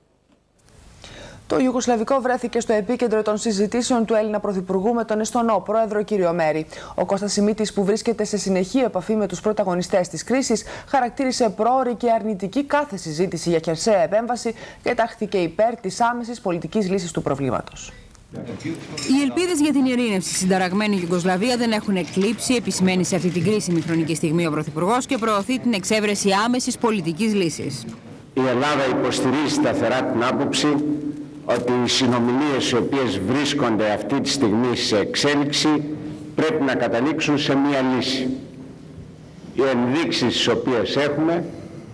S15: Το Ιουγκοσλαβικό βρέθηκε στο επίκεντρο των συζητήσεων του Έλληνα Πρωθυπουργού με τον Εστονό πρόεδρο κ. Μέρη. Ο Κώστας Σιμίτης, που βρίσκεται σε συνεχή επαφή με τους πρωταγωνιστές της κρίσης, χαρακτήρισε πρόωρη και αρνητική κάθε συζήτηση για χερσαία επέμβαση και τάχθηκε υπέρ της άμεσης πολιτικής λύσης του προβλήματος.
S23: Οι ελπίδες για την ειρήνευση στη συνταραγμένη Ιουγκοσλαβία δεν έχουν εκλείψει, επισημαίνει σε αυτή την κρίσιμη χρονική στιγμή ο Πρωθυπουργός και προωθεί την εξέβρεση άμεσης πολιτικής λύσης.
S24: Η Ελλάδα υποστηρίζει σταθερά την άποψη ότι οι συνομιλίες οι οποίες βρίσκονται αυτή τη στιγμή σε εξέλιξη πρέπει να καταλήξουν σε μία λύση. Οι ενδείξεις τις οποίες έχουμε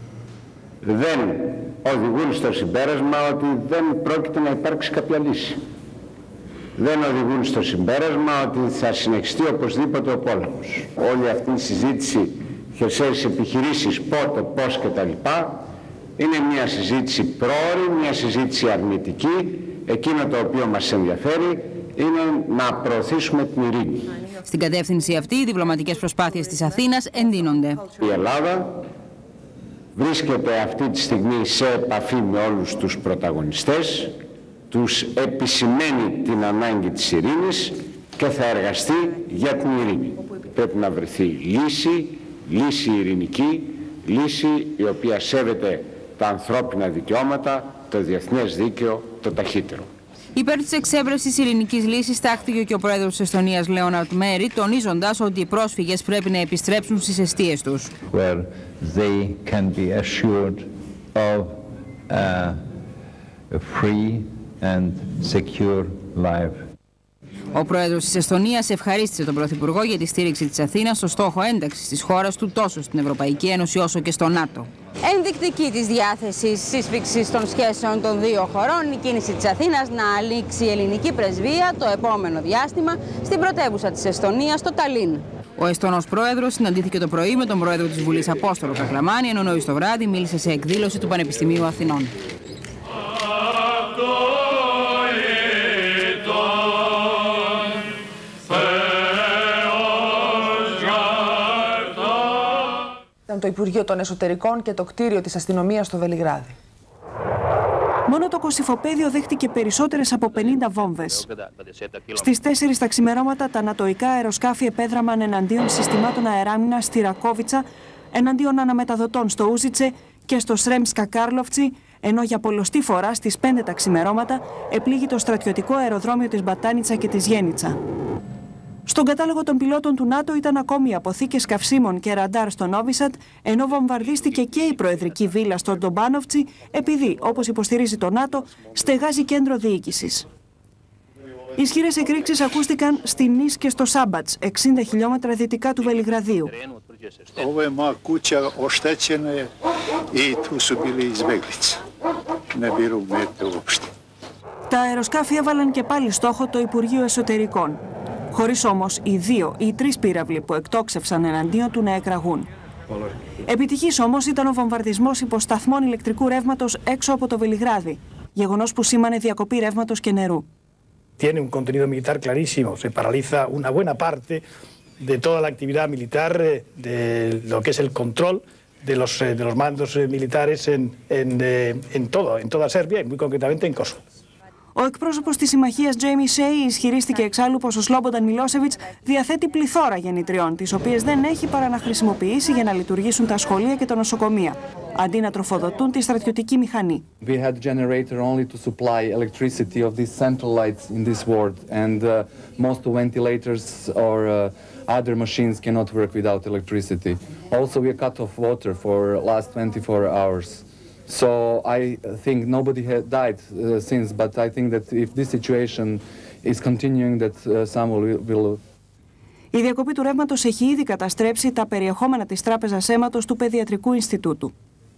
S24: δεν οδηγούν στο συμπέρασμα ότι δεν πρόκειται να υπάρξει κάποια λύση. Δεν οδηγούν στο συμπέρασμα ότι θα συνεχιστεί οπωσδήποτε ο πόλεμος. Όλη αυτή η συζήτηση, χερσαίες επιχειρήσεις, πότε, πώς κτλ. Είναι μια συζήτηση πρόωρη, μια συζήτηση αρνητική. Εκείνο το οποίο μας ενδιαφέρει είναι να προωθήσουμε την ειρήνη.
S23: Στην κατεύθυνση αυτή, οι διπλωματικές προσπάθειες της Αθήνας εντείνονται.
S24: Η Ελλάδα βρίσκεται αυτή τη στιγμή σε επαφή με όλους τους πρωταγωνιστές, τους επισημαίνει την ανάγκη της ειρήνης και θα εργαστεί για την ειρήνη. Πρέπει να βρεθεί λύση, λύση ειρηνική, λύση η οποία σέβεται τα ανθρώπινα δικαιώματα, το διεθνές δίκαιο, το ταχύτερο.
S23: Υπέρ της εξέβρεσης ειρηνικής λύσης τάχθηκε και ο πρόεδρος της Εστονίας Λέοναρντ Μέρι, τονίζοντας ότι οι πρόσφυγες πρέπει να επιστρέψουν στις εστίες τους.
S25: Where they can be assured of a free and secure life.
S23: Ο πρόεδρος της Εστονίας ευχαρίστησε τον Πρωθυπουργό για τη στήριξη της Αθήνας στο στόχο ένταξης της χώρας του τόσο στην Ευρωπαϊκή Ένωση όσο και στο ΝΑΤΟ.
S26: Ενδεικτική της διάθεσης σύσφιξης των σχέσεων των δύο χωρών, η κίνηση της Αθήνας να αλήξει η ελληνική πρεσβεία το επόμενο διάστημα στην πρωτεύουσα της Εστονίας, το Ταλίν.
S23: Ο Εστονός πρόεδρος συναντήθηκε το πρωί με τον πρόεδρο της Βουλής Απόστολο Κακλαμάνη, ενώ νωρίς το βράδυ μίλησε σε εκδήλωση του Πανεπιστημίου Αθηνών.
S15: Ήταν το Υπουργείο των Εσωτερικών και το κτίριο της αστυνομίας στο Βελιγράδι.
S27: Μόνο το Κωσυφοπαίδιο δέχτηκε περισσότερες από πενήντα βόμβες. Στις τέσσερις τα ξημερώματα τα νατοϊκά αεροσκάφη επέδραμαν εναντίον συστημάτων αεράμινας στη Ρακόβιτσα, εναντίον αναμεταδοτών στο Ούζιτσε και στο Σρέμσκα Κάρλοφτσι, ενώ για πολλοστή φορά στις πέντε τα ξημερώματα επλήγει το στρατιωτικό αεροδρόμιο της Μπατάνιτσα και της Γένιτσα. Στον κατάλογο των πιλότων του ΝΑΤΟ ήταν ακόμη αποθήκες καυσίμων και ραντάρ στο Νόβισαντ, ενώ βομβαρδίστηκε και η προεδρική βίλα στο Ντομπάνοφτσι, επειδή, όπως υποστηρίζει το ΝΑΤΟ, στεγάζει κέντρο διοίκησης. Ισχυρές εκρήξεις ακούστηκαν στη Νις και στο Σάμπατς, εξήντα χιλιόμετρα δυτικά του Βελιγραδίου.
S28: Ovo je moja kuća, oštećena je i tu su bili izbeglice. Ne biru mete uopšte.
S27: Τα αεροσκάφη έβαλαν και πάλι στόχο το Υπουργείο Εσωτερικών, χωρίς όμως οι δύο ή τρεις πύραυλοι που εκτόξευσαν εναντίον του να εκραγούν. Επιτυχής όμως ήταν ο βομβαρδισμός υποσταθμών ηλεκτρικού ρεύματος έξω από το Βελιγράδι, γεγονός που σήμανε διακοπή ρεύματος και νερού.
S22: Tiene un contenido militar clarísimo, se paraliza una buena parte de toda la actividad militar, de lo que es el control de los, de los mandos militares en, en, en, todo, en toda Serbia y muy concretamente en Kosovo.
S27: Ο εκπρόσωπος της συμμαχίας Τζέιμι Σέι ισχυρίστηκε εξάλλου πως ο Σλόμπονταν Μιλόσεβιτς διαθέτει πληθώρα γεννητριών, τις οποίες δεν έχει παρά να χρησιμοποιήσει για να λειτουργήσουν τα σχολεία και τα νοσοκομεία, αντί να τροφοδοτούν τη στρατιωτική μηχανή.
S29: We had a generator only to supply electricity of these central lights in this ward, and uh, most ventilators or uh, other machines cannot work without electricity. Also, we cut off water for last twenty-four hours. So I think nobody had died uh, since, but I think that if this situation is continuing, that uh, some will, will
S27: Η διακοπή του ρεύματος έχει ήδη καταστρέψει τα περιεχόμενα της Τράπεζας Αίματος του Παιδιατρικού Ινστιτούτου.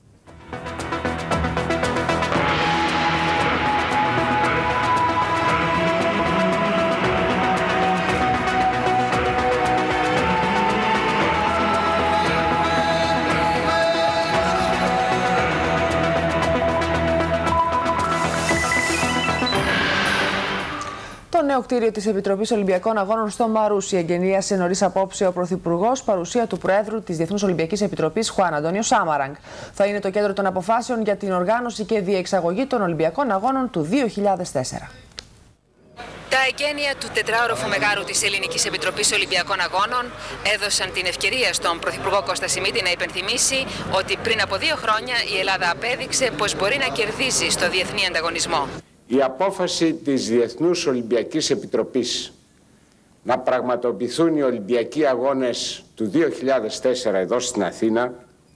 S27: Το νέο κτίριο της Επιτροπής Ολυμπιακών Αγώνων στο Μαρούσι εγγενίασε νωρίς απόψε ο Πρωθυπουργός, παρουσία του Προέδρου της Διεθνούς Ολυμπιακής Επιτροπής, Χουάν Αντώνιο Σάμαραγκ. Θα είναι το κέντρο των αποφάσεων για την οργάνωση και διεξαγωγή των Ολυμπιακών Αγώνων του δύο χιλιάδες τέσσερα.
S16: Τα εγγένεια του τετράωροφου μεγάρου της Ελληνικής Επιτροπής Ολυμπιακών Αγώνων έδωσαν την ευκαιρία στον Πρωθυπουργό Κώστα Σιμίτη να υπενθυμίσει ότι πριν από δύο χρόνια η Ελλάδα απέδειξε πως μπορεί να κερδίσει στο διεθνή ανταγωνισμό.
S24: Η απόφαση της Διεθνούς Ολυμπιακής Επιτροπής να πραγματοποιηθούν οι Ολυμπιακοί Αγώνες του δύο χιλιάδες τέσσερα εδώ στην Αθήνα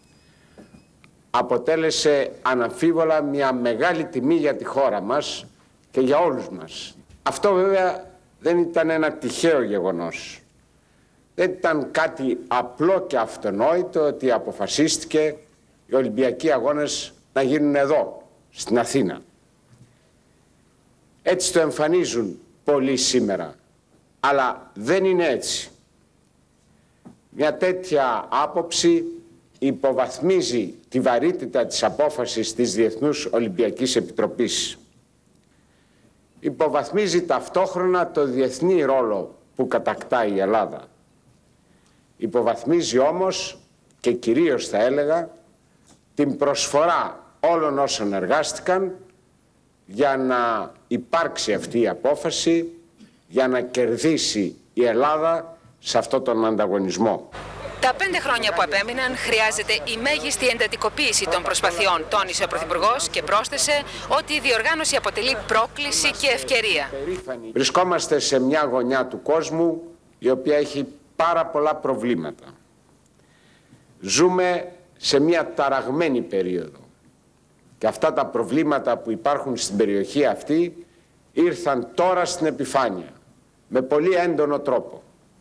S24: αποτέλεσε αναμφίβολα μια μεγάλη τιμή για τη χώρα μας και για όλους μας. Αυτό βέβαια δεν ήταν ένα τυχαίο γεγονός. Δεν ήταν κάτι απλό και αυτονόητο ότι αποφασίστηκε οι Ολυμπιακοί Αγώνες να γίνουν εδώ, στην Αθήνα. Έτσι το εμφανίζουν πολλοί σήμερα, αλλά δεν είναι έτσι. Μια τέτοια άποψη υποβαθμίζει τη βαρύτητα της απόφασης της Διεθνούς Ολυμπιακής Επιτροπής. Υποβαθμίζει ταυτόχρονα το διεθνή ρόλο που κατακτά η Ελλάδα. Υποβαθμίζει όμως και κυρίως θα έλεγα την προσφορά όλων όσων εργάστηκαν για να υπάρξει αυτή η απόφαση, για να κερδίσει η Ελλάδα σε αυτόν τον ανταγωνισμό.
S16: Τα πέντε χρόνια που απέμειναν χρειάζεται η μέγιστη εντατικοποίηση των προσπαθειών, τόνισε ο Πρωθυπουργός και πρόσθεσε ότι η διοργάνωση αποτελεί πρόκληση και ευκαιρία.
S24: Βρισκόμαστε σε μια γωνιά του κόσμου η οποία έχει πάρα πολλά προβλήματα. Ζούμε σε μια ταραγμένη περίοδο. Και αυτά τα προβλήματα που υπάρχουν στην περιοχή αυτή ήρθαν τώρα στην επιφάνεια, με πολύ έντονο τρόπο.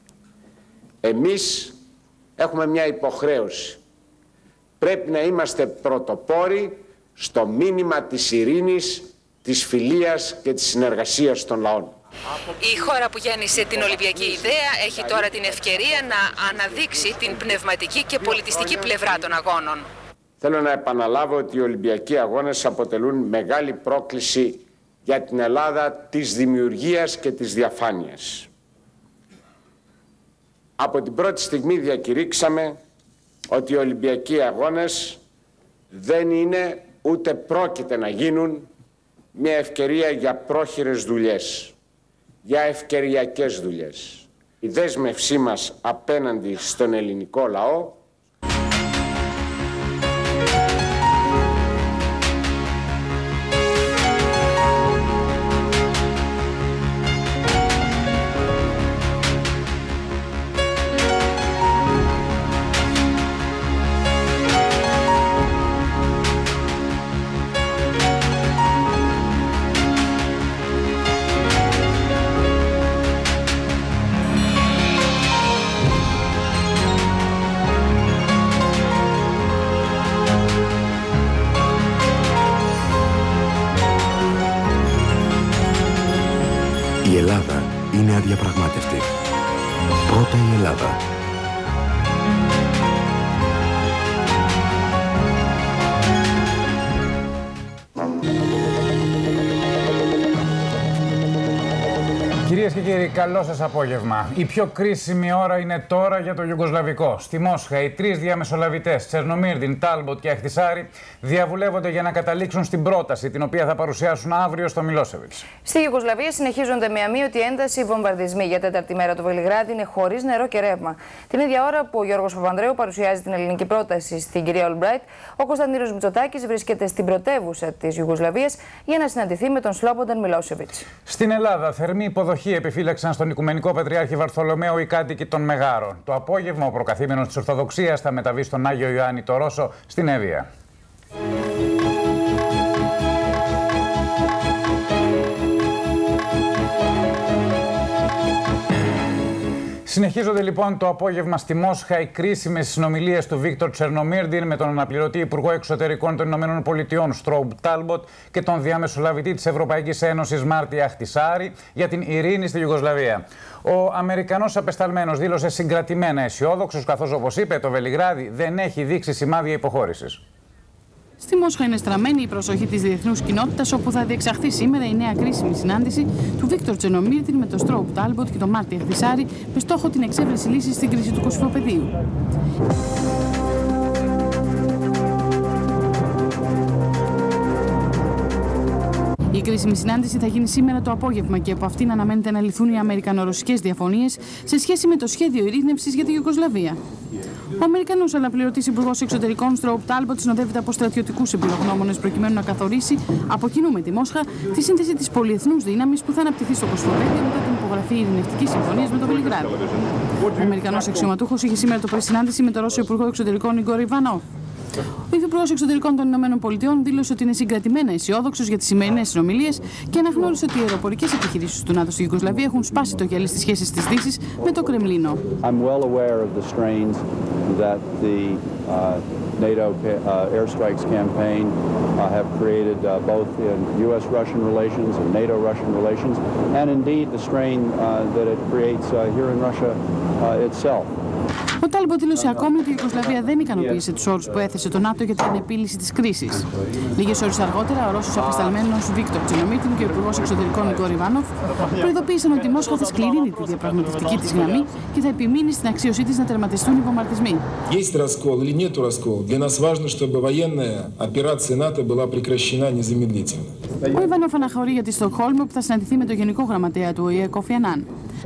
S24: Εμείς έχουμε μια υποχρέωση. Πρέπει να είμαστε πρωτοπόροι στο μήνυμα της ειρήνης, της φιλίας και της συνεργασίας των λαών.
S16: Η χώρα που γέννησε την Ολυμπιακή ιδέα έχει τώρα την ευκαιρία να αναδείξει την πνευματική και πολιτιστική πλευρά των αγώνων.
S24: Θέλω να επαναλάβω ότι οι Ολυμπιακοί Αγώνες αποτελούν μεγάλη πρόκληση για την Ελλάδα της δημιουργίας και της διαφάνειας. Από την πρώτη στιγμή διακηρύξαμε ότι οι Ολυμπιακοί Αγώνες δεν είναι ούτε πρόκειται να γίνουν μια ευκαιρία για πρόχειρες δουλειές, για ευκαιριακές δουλειές. Η δέσμευσή μας απέναντι στον ελληνικό λαό
S14: Η Ελλάδα είναι αδιαπραγμάτευτη. Πρώτα η Ελλάδα.
S3: Κυρίες και κύριοι, καλό σας απόγευμα. Η πιο κρίσιμη ώρα είναι τώρα για το Ιουγκοσλαβικό. Στη Μόσχα, οι τρεις διαμεσολαβητές, Τσερνομίρδιν, Τάλμποτ και Αχτισάρη, διαβουλεύονται για να καταλήξουν στην πρόταση, την οποία θα παρουσιάσουν αύριο στο Μιλόσεβιτς.
S8: Στη Ιουγκοσλαβία συνεχίζονται με αμύωτη ένταση οι βομβαρδισμοί. Για τέταρτη μέρα το Βελιγράδι είναι χωρίς νερό και ρεύμα. Την ίδια ώρα που ο Γιώργος Παπανδρέου παρουσιάζει την ελληνική πρόταση στην κυρία Ολμπράιτ, ο Κωνσταντίνος Μητσοτάκης βρίσκεται στην πρωτεύουσα της Ιουγκοσλαβίας για να συναντηθεί με τον Σλόμπονταν Μιλόσεβιτς.
S3: Στην Ελλάδα, θερμή υποδοχή επιφύλαξαν στον Οικουμενικό Πατριάρχη Βαρθολομαίο οι κάτοικοι των Μεγάρων. Το απόγευμα, ο προκαθήμενος της Ορθοδοξίας θα μεταβεί στον Άγιο Ιωάννη το Ρώσο στην Εύβοια. Συνεχίζονται λοιπόν το απόγευμα στη Μόσχα οι κρίσιμες συνομιλίες του Βίκτορ Τσερνομίρντιν με τον αναπληρωτή Υπουργό Εξωτερικών των Ηνωμένων Πολιτειών Στρόουμπ Τάλμποτ και τον διαμεσολαβητή της Ευρωπαϊκής Ένωσης Μάρτι Αχτισάρη για την ειρήνη στη Ιουγκοσλαβία. Ο Αμερικανός απεσταλμένος δήλωσε συγκρατημένα αισιόδοξος, καθώς όπως είπε το Βελιγράδι δεν έχει δείξει σημάδια υποχώρησης.
S4: Στη Μόσχα είναι στραμμένη η προσοχή της διεθνούς κοινότητας, όπου θα διεξαχθεί σήμερα η νέα κρίσιμη συνάντηση του Βίκτορ Τσερνομίρντιν με τον Στρόουμπ Τάλμποτ και τον Μάρτι Αχτισάρη με στόχο την εξέβρεση λύσης στην κρίση του Κωσυφοπεδίου. Η κρίσιμη συνάντηση θα γίνει σήμερα το απόγευμα και από αυτήν αναμένεται να λυθούν οι αμερικανο-ρωσικές διαφωνίες σε σχέση με το σχέδιο ειρήνευσης για τη Ιουγκοσλαβία. Ο Αμερικανός αναπληρωτής Υπουργός Εξωτερικών Στρόουμπ Τάλμποτ συνοδεύεται από στρατιωτικούς εμπειρογνώμονες προκειμένου να καθορίσει από κοινού με τη Μόσχα τη σύνθεση της πολυεθνούς δύναμης που θα αναπτυχθεί στο Κωσυφοπέδιο μετά την υπογραφή ειρηνευτικής συμφωνίας με το Βελιγράδι. Ο Αμερικανός αξιωματούχος είχε σήμερα το πρωί συνάντηση με τον Ρώσο Υπουργό Εξωτερικών Ιγκόρ Ιβανόφ. Ο Υφυπουργός Εξωτερικών των Ηνωμένων Πολιτειών δήλωσε ότι είναι συγκρατημένα αισιόδοξος για τις σημερινές συνομιλίες και αναγνώρισε ότι οι αεροπορικές επιχειρήσεις του ΝΑΤΟ στη Ιουγκοσλαβία έχουν σπάσει το γυαλί στις σχέσεις της Δύσης με το Κρεμλίνο.
S17: NATO uh, airstrikes campaign uh, have created uh, both in U S Russian relations and NATO Russian relations, and indeed the strain uh, that it creates uh, here in Russia uh, itself.
S4: Ο Τάλμποτ δήλωσε ακόμη ότι η Ιουγκοσλαβία δεν ικανοποίησε τους όρους που έθεσε το ΝΑΤΟ για την επίλυση της κρίσης. Λίγες ώρες αργότερα, ο Ρώσος απεσταλμένος Βίκτορ Τσερνομίρντιν και ο Υπουργός Εξωτερικών Ιγκόρ Ιβανόφ προειδοποίησαν ότι η Μόσχα θα σκληρύνει τη διαπραγματευτική της γραμμή και θα επιμείνει στην αξίωσή της να τερματιστούν οι βομβαρδισμοί.
S18: Есть раскол или нет раскол? Для нас важно, чтобы военная операция НАТО была прекращена незамедлительно.
S4: Ο Ιβανόφ αναχωρεί για τη Στοκχόλμη, όπου θα συναντηθεί με τον Γενικό Γραμματέα του Ο Ε Ε Κόφι Ανάν.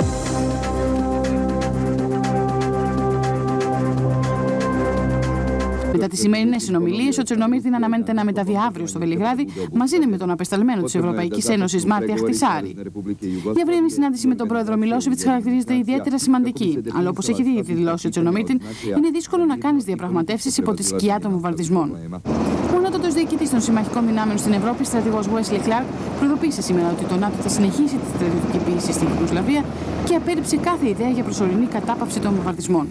S4: Μετά τις σημερινές συνομιλίες, ο Τσερνομίρντιν αναμένεται να μεταβεί αύριο στο Βελιγράδι μαζί με τον απεσταλμένο της Ευρωπαϊκής Ένωσης Μάρτι Αχτισάρη. Η αυριανή συνάντηση με τον πρόεδρο Μιλόσεβιτς χαρακτηρίζεται ιδιαίτερα σημαντική, αλλά όπως έχει ήδη δηλώσει ο Τσερνομίρντιν, είναι δύσκολο να κάνεις διαπραγματεύσεις υπό τη σκιά των βομβαρδισμών. Ο ανώτατος διοικητής των συμμαχικών δυνάμεων στην Ευρώπη, στρατηγός Wesley Clark, προειδοποίησε σήμερα ότι το ΝΑΤΟ θα συνεχίσει τη στρατιωτική πίεση στην Ιουγκοσλαβία και απέρριψε κάθε ιδέα για προσωρινή κατάπαυση των βομβαρδισμών.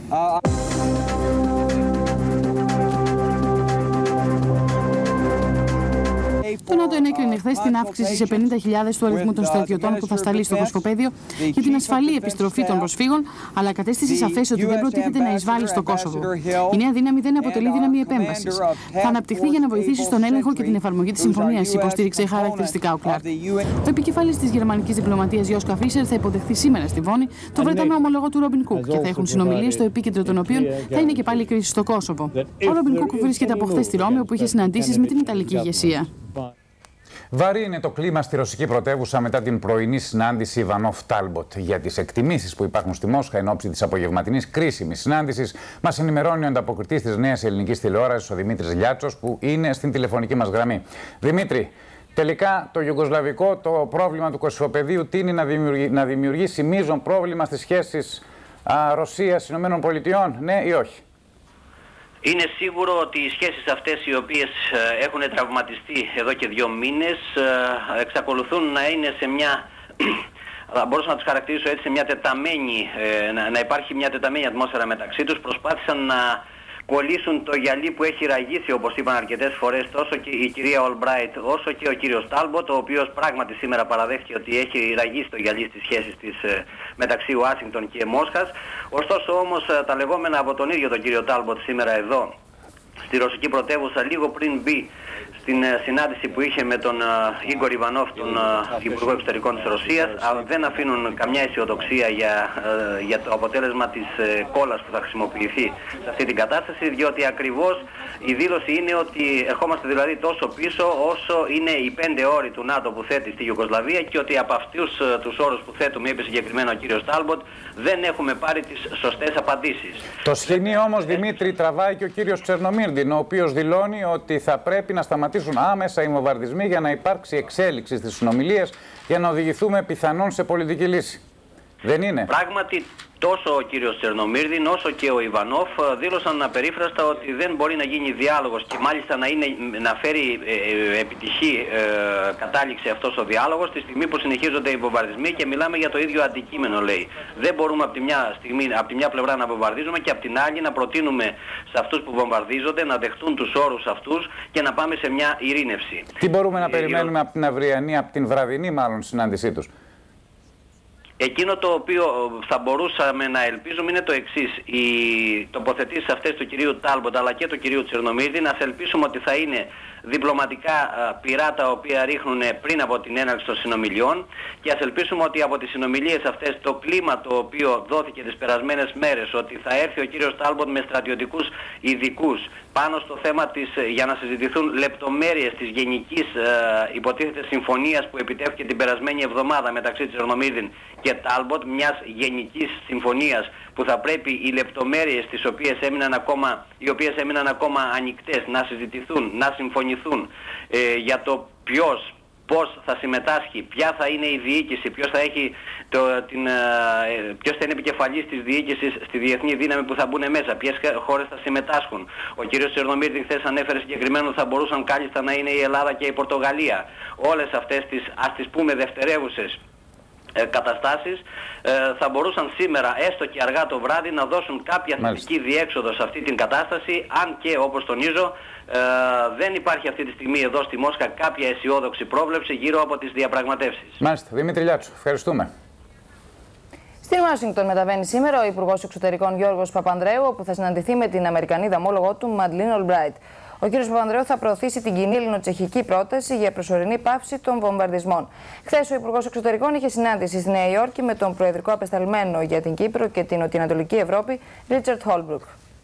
S4: Το ΝΑΤΟ ενέκρινε χθες την αύξηση σε πενήντα χιλιάδες του αριθμού των στρατιωτών που θα σταλεί στο Κωσυφοπέδιο για την ασφαλή επιστροφή των προσφύγων, αλλά κατέστησε σαφές ότι δεν προτίθεται να εισβάλλει στο Κόσοβο. Η νέα δύναμη δεν αποτελεί δύναμη επέμβασης. Θα αναπτυχθεί για να βοηθήσει στον έλεγχο και την εφαρμογή της συμφωνίας, υποστήριξε χαρακτηριστικά ο Κλάρκ. Ο επικεφαλής της γερμανικής διπλωματίας Γιώσκα Φίσερ θα υποδεχθεί σήμερα στη Βόνη τον Βρετανό ομολογό του Ρόμπιν Κουκ και θα έχουν συνομιλίες στο επίκεντρο των οποίων θα είναι και πάλι η κρίση στο Κόσοβο. Ο Ρόμπιν Κουκ βρίσκεται από χθες στη Ρώμη, όπου είχε συναντήσεις με την Ιταλική ηγεσία.
S3: Βαρύ είναι το κλίμα στη ρωσική πρωτεύουσα μετά την πρωινή συνάντηση Ιβανόφ-Τάλμποτ. Για τις εκτιμήσεις που υπάρχουν στη Μόσχα εν ώψη της απογευματινής κρίσιμης συνάντησης, μας ενημερώνει ο ανταποκριτής της Νέας Ελληνικής Τηλεόρασης, ο Δημήτρης Λιάτσος, που είναι στην τηλεφωνική μας γραμμή. Δημήτρη, τελικά το ιουγκοσλαβικό, το πρόβλημα του Κωσυφοπεδίου τείνει να, δημιουργεί, να δημιουργήσει μείζον πρόβλημα στις σχέσεις Ρωσίας-ΗΠΑ, ναι ή όχι?
S5: Είναι σίγουρο ότι οι σχέσεις αυτές, οι οποίες έχουν τραυματιστεί εδώ και δύο μήνες, εξακολουθούν να είναι σε μια, μπορούσα να τους χαρακτηρίσω έτσι, σε μια τεταμένη, να υπάρχει μια τεταμένη ατμόσφαιρα μεταξύ τους. Προσπάθησαν να κολλήσουν το γυαλί που έχει ραγίσει, όπως είπαν αρκετές φορές, τόσο και η κυρία Ολμπράιτ όσο και ο κύριος Τάλμποτ, ο οποίος πράγματι σήμερα παραδέχτηκε ότι έχει ραγίσει το γυαλί στις σχέσεις της μεταξύ Ουάσιγκτον και Μόσχας. Ωστόσο όμως τα λεγόμενα από τον ίδιο τον κύριο Τάλμποτ σήμερα εδώ στη ρωσική πρωτεύουσα, λίγο πριν μπει στην συνάντηση που είχε με τον Ιγκόρ Ιβανόφ, τον Υπουργό Εξωτερικών της Ρωσίας, δεν αφήνουν καμιά αισιοδοξία για, για το αποτέλεσμα της κόλλας που θα χρησιμοποιηθεί σε αυτή την κατάσταση, διότι ακριβώς η δήλωση είναι ότι ερχόμαστε δηλαδή τόσο πίσω όσο είναι οι πέντε όροι του ΝΑΤΟ που θέτει στη Ιουγκοσλαβία και ότι από αυτούς τους όρους που θέτουμε, είπε συγκεκριμένα ο κύριος Τάλμποτ, δεν έχουμε πάρει τις σωστές απαντήσεις.
S3: Το σχοινί όμως, Δημήτρη, τραβάει και ο κύριος Τσερνομίρντιν, ο οποίος δηλώνει ότι θα πρέπει να σταματήσουν άμεσα οι βομβαρδισμοί για να υπάρξει εξέλιξη στις συνομιλίες, για να οδηγηθούμε πιθανόν σε πολιτική λύση. Δεν είναι.
S5: Πράγματι, τόσο ο κύριος Τσερνομίρδιν όσο και ο Ιβανόφ δήλωσαν απερίφραστα ότι δεν μπορεί να γίνει διάλογος και μάλιστα να, είναι, να φέρει ε, επιτυχή ε, κατάληξη αυτός ο διάλογος τη στιγμή που συνεχίζονται οι βομβαρδισμοί και μιλάμε για το ίδιο αντικείμενο, λέει. Δεν μπορούμε από τη μια, στιγμή, από τη μια πλευρά να βομβαρδίζουμε και από την άλλη να προτείνουμε σε αυτούς που βομβαρδίζονται να δεχτούν τους όρους αυτούς και να πάμε σε μια ειρήνευση.
S3: Τι μπορούμε να
S5: ε,
S3: περιμένουμε ε, από την αυριανή, από την βραδινή μάλλον συνάντησή τους?
S5: Εκείνο το οποίο θα μπορούσαμε να ελπίζουμε είναι το εξής. Οι τοποθετήσεις αυτές του κυρίου Τάλμποτ αλλά και του κυρίου Τσερνομίρδιν, να ελπίσουμε ότι θα είναι διπλωματικά πυρά τα οποία ρίχνουν πριν από την έναρξη των συνομιλιών και ας ελπίσουμε ότι από τις συνομιλίες αυτές το κλίμα το οποίο δόθηκε τις περασμένες μέρες, ότι θα έρθει ο κύριος Τάλμποτ με στρατιωτικούς ειδικούς πάνω στο θέμα της, για να συζητηθούν λεπτομέρειες της γενικής ε, υποτίθεται συμφωνίας που επιτεύχθηκε την περασμένη εβδομάδα μεταξύ Τσερνομίρδιν και Τάλμποτ, μιας γενικής συμφωνίας που θα πρέπει οι λεπτομέρειες τις οποίες έμειναν ακόμα, οι οποίες έμειναν ακόμα ανοιχτές να συζητηθούν, να συμφωνηθούν ε, για το ποιος, πώς θα συμμετάσχει, ποια θα είναι η διοίκηση, ποιος θα, έχει το, την, ε, ποιος θα είναι επικεφαλής της διοίκησης στη διεθνή δύναμη που θα μπουν μέσα, ποιες χώρες θα συμμετάσχουν. Ο κ. Τσερνομίρδιν χθες ανέφερε συγκεκριμένο θα μπορούσαν κάλλιστα να είναι η Ελλάδα και η Πορτογαλία. Όλες αυτές τις, ας τις πούμε, δευτερεύουσες καταστάσεις ε, θα μπορούσαν σήμερα, έστω και αργά το βράδυ, να δώσουν κάποια θετική διέξοδο σε αυτή την κατάσταση, αν και όπως τονίζω ε, δεν υπάρχει αυτή τη στιγμή εδώ στη Μόσχα κάποια αισιόδοξη πρόβλεψη γύρω από τις διαπραγματεύσεις.
S3: Μάλιστα. Δημήτρη Λιάτσου, ευχαριστούμε.
S8: Στην Ουάσιγκτον μεταβαίνει σήμερα ο Υπουργός Εξωτερικών Γιώργος Παπανδρέου, όπου θα συναντηθεί με την Αμερικανίδα ομόλογό του Μαντλίν Ολμπράιτ. Ο κ. Παπανδρέου θα προωθήσει την κοινή ελληνοτσεχική πρόταση για προσωρινή πάυση των βομβαρδισμών. Χθες ο Υπουργός Εξωτερικών είχε συνάντηση στη Νέα Υόρκη με τον Προεδρικό Απεσταλμένο για την Κύπρο και την Νοτιοανατολική Ευρώπη, Ρίτσαρντ Χόλμπρουκ.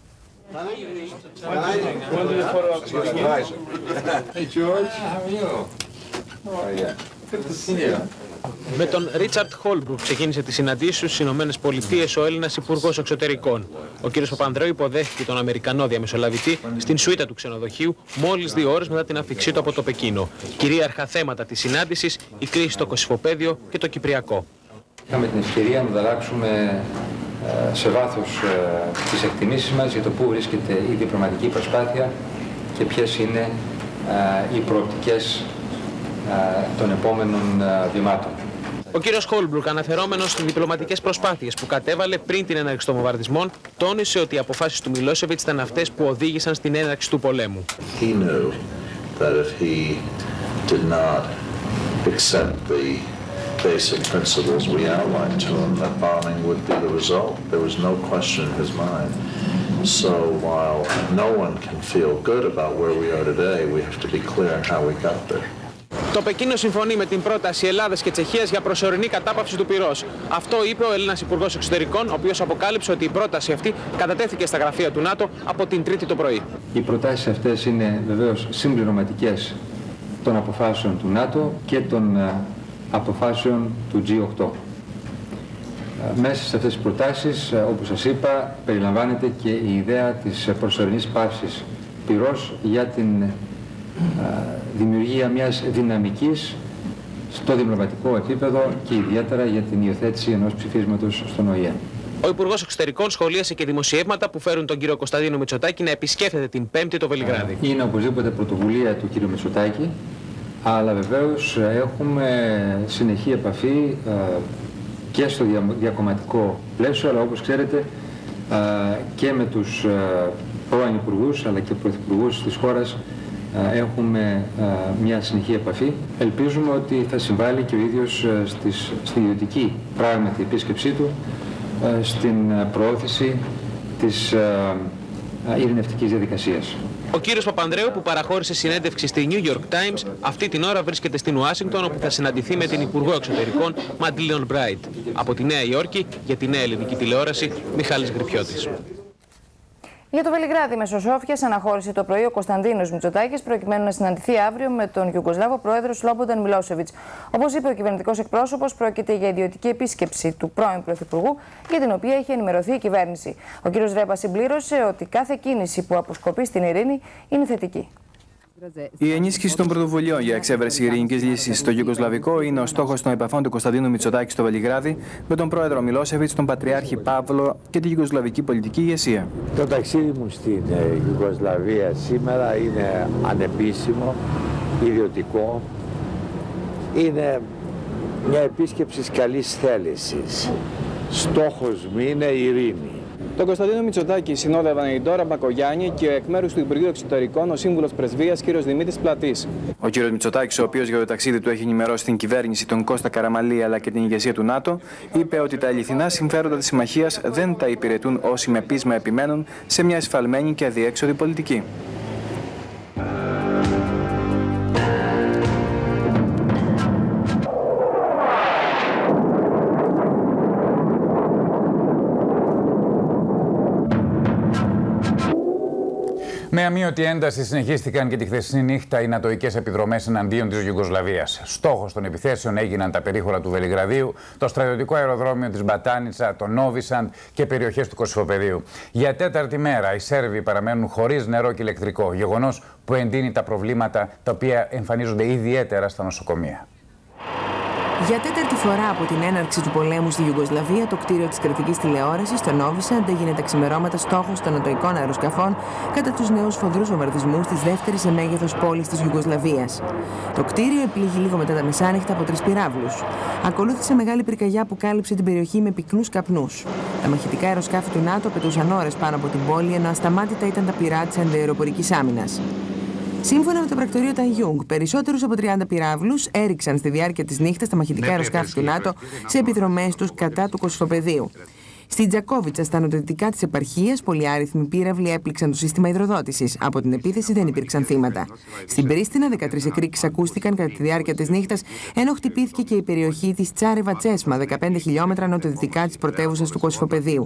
S6: Με τον Ρίτσαρντ Χόλμπρουκ ξεκίνησε τις συναντήσεις στις Ηνωμένες Πολιτείες ο Έλληνας Υπουργός Εξωτερικών. Ο κ. Παπανδρέου υποδέχθηκε τον Αμερικανό διαμεσολαβητή στην σουίτα του ξενοδοχείου μόλις δύο ώρες μετά την αφήξή του από το Πεκίνο. Κυρίαρχα θέματα της συνάντησης, η κρίση στο Κωσυφοπαίδιο και το Κυπριακό.
S7: Είχαμε την ευκαιρία να ανταλλάξουμε σε βάθος τις εκτιμήσεις μας για το πού βρίσκεται η διπλωματική προσπάθεια και ποιες είναι οι προοπτικές των επόμενων βημάτων.
S6: Ο κύριος Χόλμπρουκ, αναφερόμενος στις διπλωματικές προσπάθειες που κατέβαλε πριν την έναρξη των βομβαρδισμών, τόνισε ότι οι αποφάσεις του Μιλόσεβιτς ήταν αυτές που οδήγησαν στην έναρξη του πολέμου.
S9: He knew that if he did not accept the basic principles we outlined to him, that bombing would be the result. There was no question in his mind. So while no one can feel good about where we are today, we have to be clear on how we got there.
S6: Το Πεκίνο συμφωνεί με την πρόταση Ελλάδας και Τσεχίας για προσωρινή κατάπαυση του πυρός. Αυτό είπε ο Έλληνας Υπουργός Εξωτερικών, ο οποίος αποκάλυψε ότι η πρόταση αυτή κατατέθηκε στα γραφεία του ΝΑΤΟ από την Τρίτη το πρωί.
S7: Οι προτάσεις αυτές είναι βεβαίως συμπληρωματικές των αποφάσεων του ΝΑΤΟ και των αποφάσεων του τζι οκτώ. Μέσα σε αυτές τις προτάσεις, όπως σας είπα, περιλαμβάνεται και η ιδέα της προσωρινής πάυσης πυρός για την δημιουργία μιας δυναμικής στο διπλωματικό επίπεδο και ιδιαίτερα για την υιοθέτηση ενός ψηφίσματος στον Ο Ε Ε.
S6: Ο Υπουργός Εξωτερικών σχολίασε και δημοσιεύματα που φέρουν τον κύριο Κωνσταντίνο Μητσοτάκη να επισκέφτεται την Πέμπτη το Βελιγράδι.
S7: Είναι οπωσδήποτε πρωτοβουλία του κύριου Μητσοτάκη, αλλά βεβαίως έχουμε συνεχή επαφή και στο διακομματικό πλαίσιο, αλλά όπως ξέρετε και με τους πρώην υπουργούς αλλά και πρωθυπουργούς της χώρας έχουμε μια συνεχή επαφή. Ελπίζουμε ότι θα συμβάλλει και ο ίδιος στις, στην ιδιωτική πράγματι επίσκεψή του στην προώθηση της ειρηνευτικής διαδικασίας.
S6: Ο κύριος Παπανδρέου, που παραχώρησε συνέντευξη στη New York Times, αυτή την ώρα βρίσκεται στην Ουάσιγκτον, όπου θα συναντηθεί με την Υπουργό Εξωτερικών Μαντλίν Ολμπράιτ. Από τη Νέα Υόρκη, για τη Νέα Ελληνική Τηλεόραση, Μιχάλης Γρυπιώτης.
S8: Για το Βελιγράδι Μεσοσόφιας αναχώρησε το πρωί ο Κωνσταντίνος Μητσοτάκης προκειμένου να συναντηθεί αύριο με τον Ιουγκοσλάβο πρόεδρο Σλόμπονταν Μιλόσεβιτς. Όπως είπε ο κυβερνητικός εκπρόσωπος, πρόκειται για ιδιωτική επίσκεψη του πρώην Πρωθυπουργού, για την οποία έχει ενημερωθεί η κυβέρνηση. Ο κ. Ρέπα συμπλήρωσε ότι κάθε κίνηση που αποσκοπεί στην ειρήνη είναι θετική.
S1: Η ενίσχυση των πρωτοβουλειών για εξέβρεση ειρηνικής λύσης στο Ιουγκοσλαβικό είναι ο στόχος των επαφών του Κωνσταντίνου Μητσοτάκη στο Βελιγράδι με τον πρόεδρο Μιλόσεβιτς, τον Πατριάρχη Παύλο και τη Ιουγκοσλαβική πολιτική ηγεσία.
S2: Το ταξίδι μου στην Ιουγκοσλαβία σήμερα είναι ανεπίσημο, ιδιωτικό. Είναι μια επίσκεψη καλής θέλησης. Στόχος μου είναι η ειρήνη.
S1: Τον Κωνσταντίνο Μητσοτάκη συνόδευαν η Ντόρα Μπακογιάννη και εκ μέρους του Υπουργείου Εξωτερικών ο σύμβουλος Πρεσβείας κ. Δημήτρης Πλατής. Ο κ. Μητσοτάκης, ο οποίος για το ταξίδι του έχει ενημερώσει την κυβέρνηση, τον Κώστα Καραμανλή αλλά και την ηγεσία του ΝΑΤΟ, είπε ότι τα αληθινά συμφέροντα της συμμαχίας δεν τα υπηρετούν όσοι με πείσμα επιμένουν σε μια εσφαλμένη και αδιέξοδη πολιτική.
S3: Με αμύωτη ένταση συνεχίστηκαν και τη χθεσινή νύχτα οι νατοικές επιδρομές εναντίον της Ιουγκοσλαβίας. Στόχος των επιθέσεων έγιναν τα περίχωρα του Βελιγραδίου, το στρατιωτικό αεροδρόμιο της Μπατάνιτσα, το Νόβισαντ και περιοχές του Κωσυφοπεδίου. Για τέταρτη μέρα οι Σέρβοι παραμένουν χωρίς νερό και ηλεκτρικό, γεγονός που εντείνει τα προβλήματα τα οποία εμφανίζονται ιδιαίτερα στα νοσοκομεία.
S23: Για τέταρτη φορά από την έναρξη του πολέμου στη Ιουγκοσλαβία, το κτίριο της κρατικής τηλεόρασης, το Νόβισαντ, έγινε τα ξημερώματα στόχος των νατοικών αεροσκαφών κατά τους νέους σφοδρούς βομβαρδισμούς της δεύτερης σε μέγεθος πόλης της Ιουγκοσλαβίας. Το κτίριο επλήγει λίγο μετά τα μεσάνυχτα από τρεις πυράβλους. Ακολούθησε μεγάλη πυρκαγιά που κάλυψε την περιοχή με πυκνούς καπνούς. Τα μαχητικά αεροσκάφη του ΝΑΤΟ πετούσαν ώρες πάνω από την πόλη, ενώ ασταμάτητα ήταν τα πυρά της αντιαεροπορικής άμυνας. Σύμφωνα με το πρακτορείο Τανιούγκ, περισσότερους από τριάντα πυράβλους έριξαν στη διάρκεια της νύχτας τα μαχητικά αεροσκάφη του ΝΑΤΟ σε επιδρομές τους κατά του Κωσυφοπεδίου. Στην Τζακόβιτσα, στα νοτιοτικά της επαρχίας, πολυάριθμοι πύραυλοι έπληξαν το σύστημα υδροδότησης. Από την επίθεση δεν υπήρξαν θύματα. Στην Πρίστινα, δεκατρείς εκρήξεις ακούστηκαν κατά τη διάρκεια της νύχτας, ενώ χτυπήθηκε και η περιοχή της Τσάρεβα Τσέσμα, δεκαπέντε χιλιόμετρα νοτιοδυτικά της πρωτεύουσας του Κωσυφοπεδίου.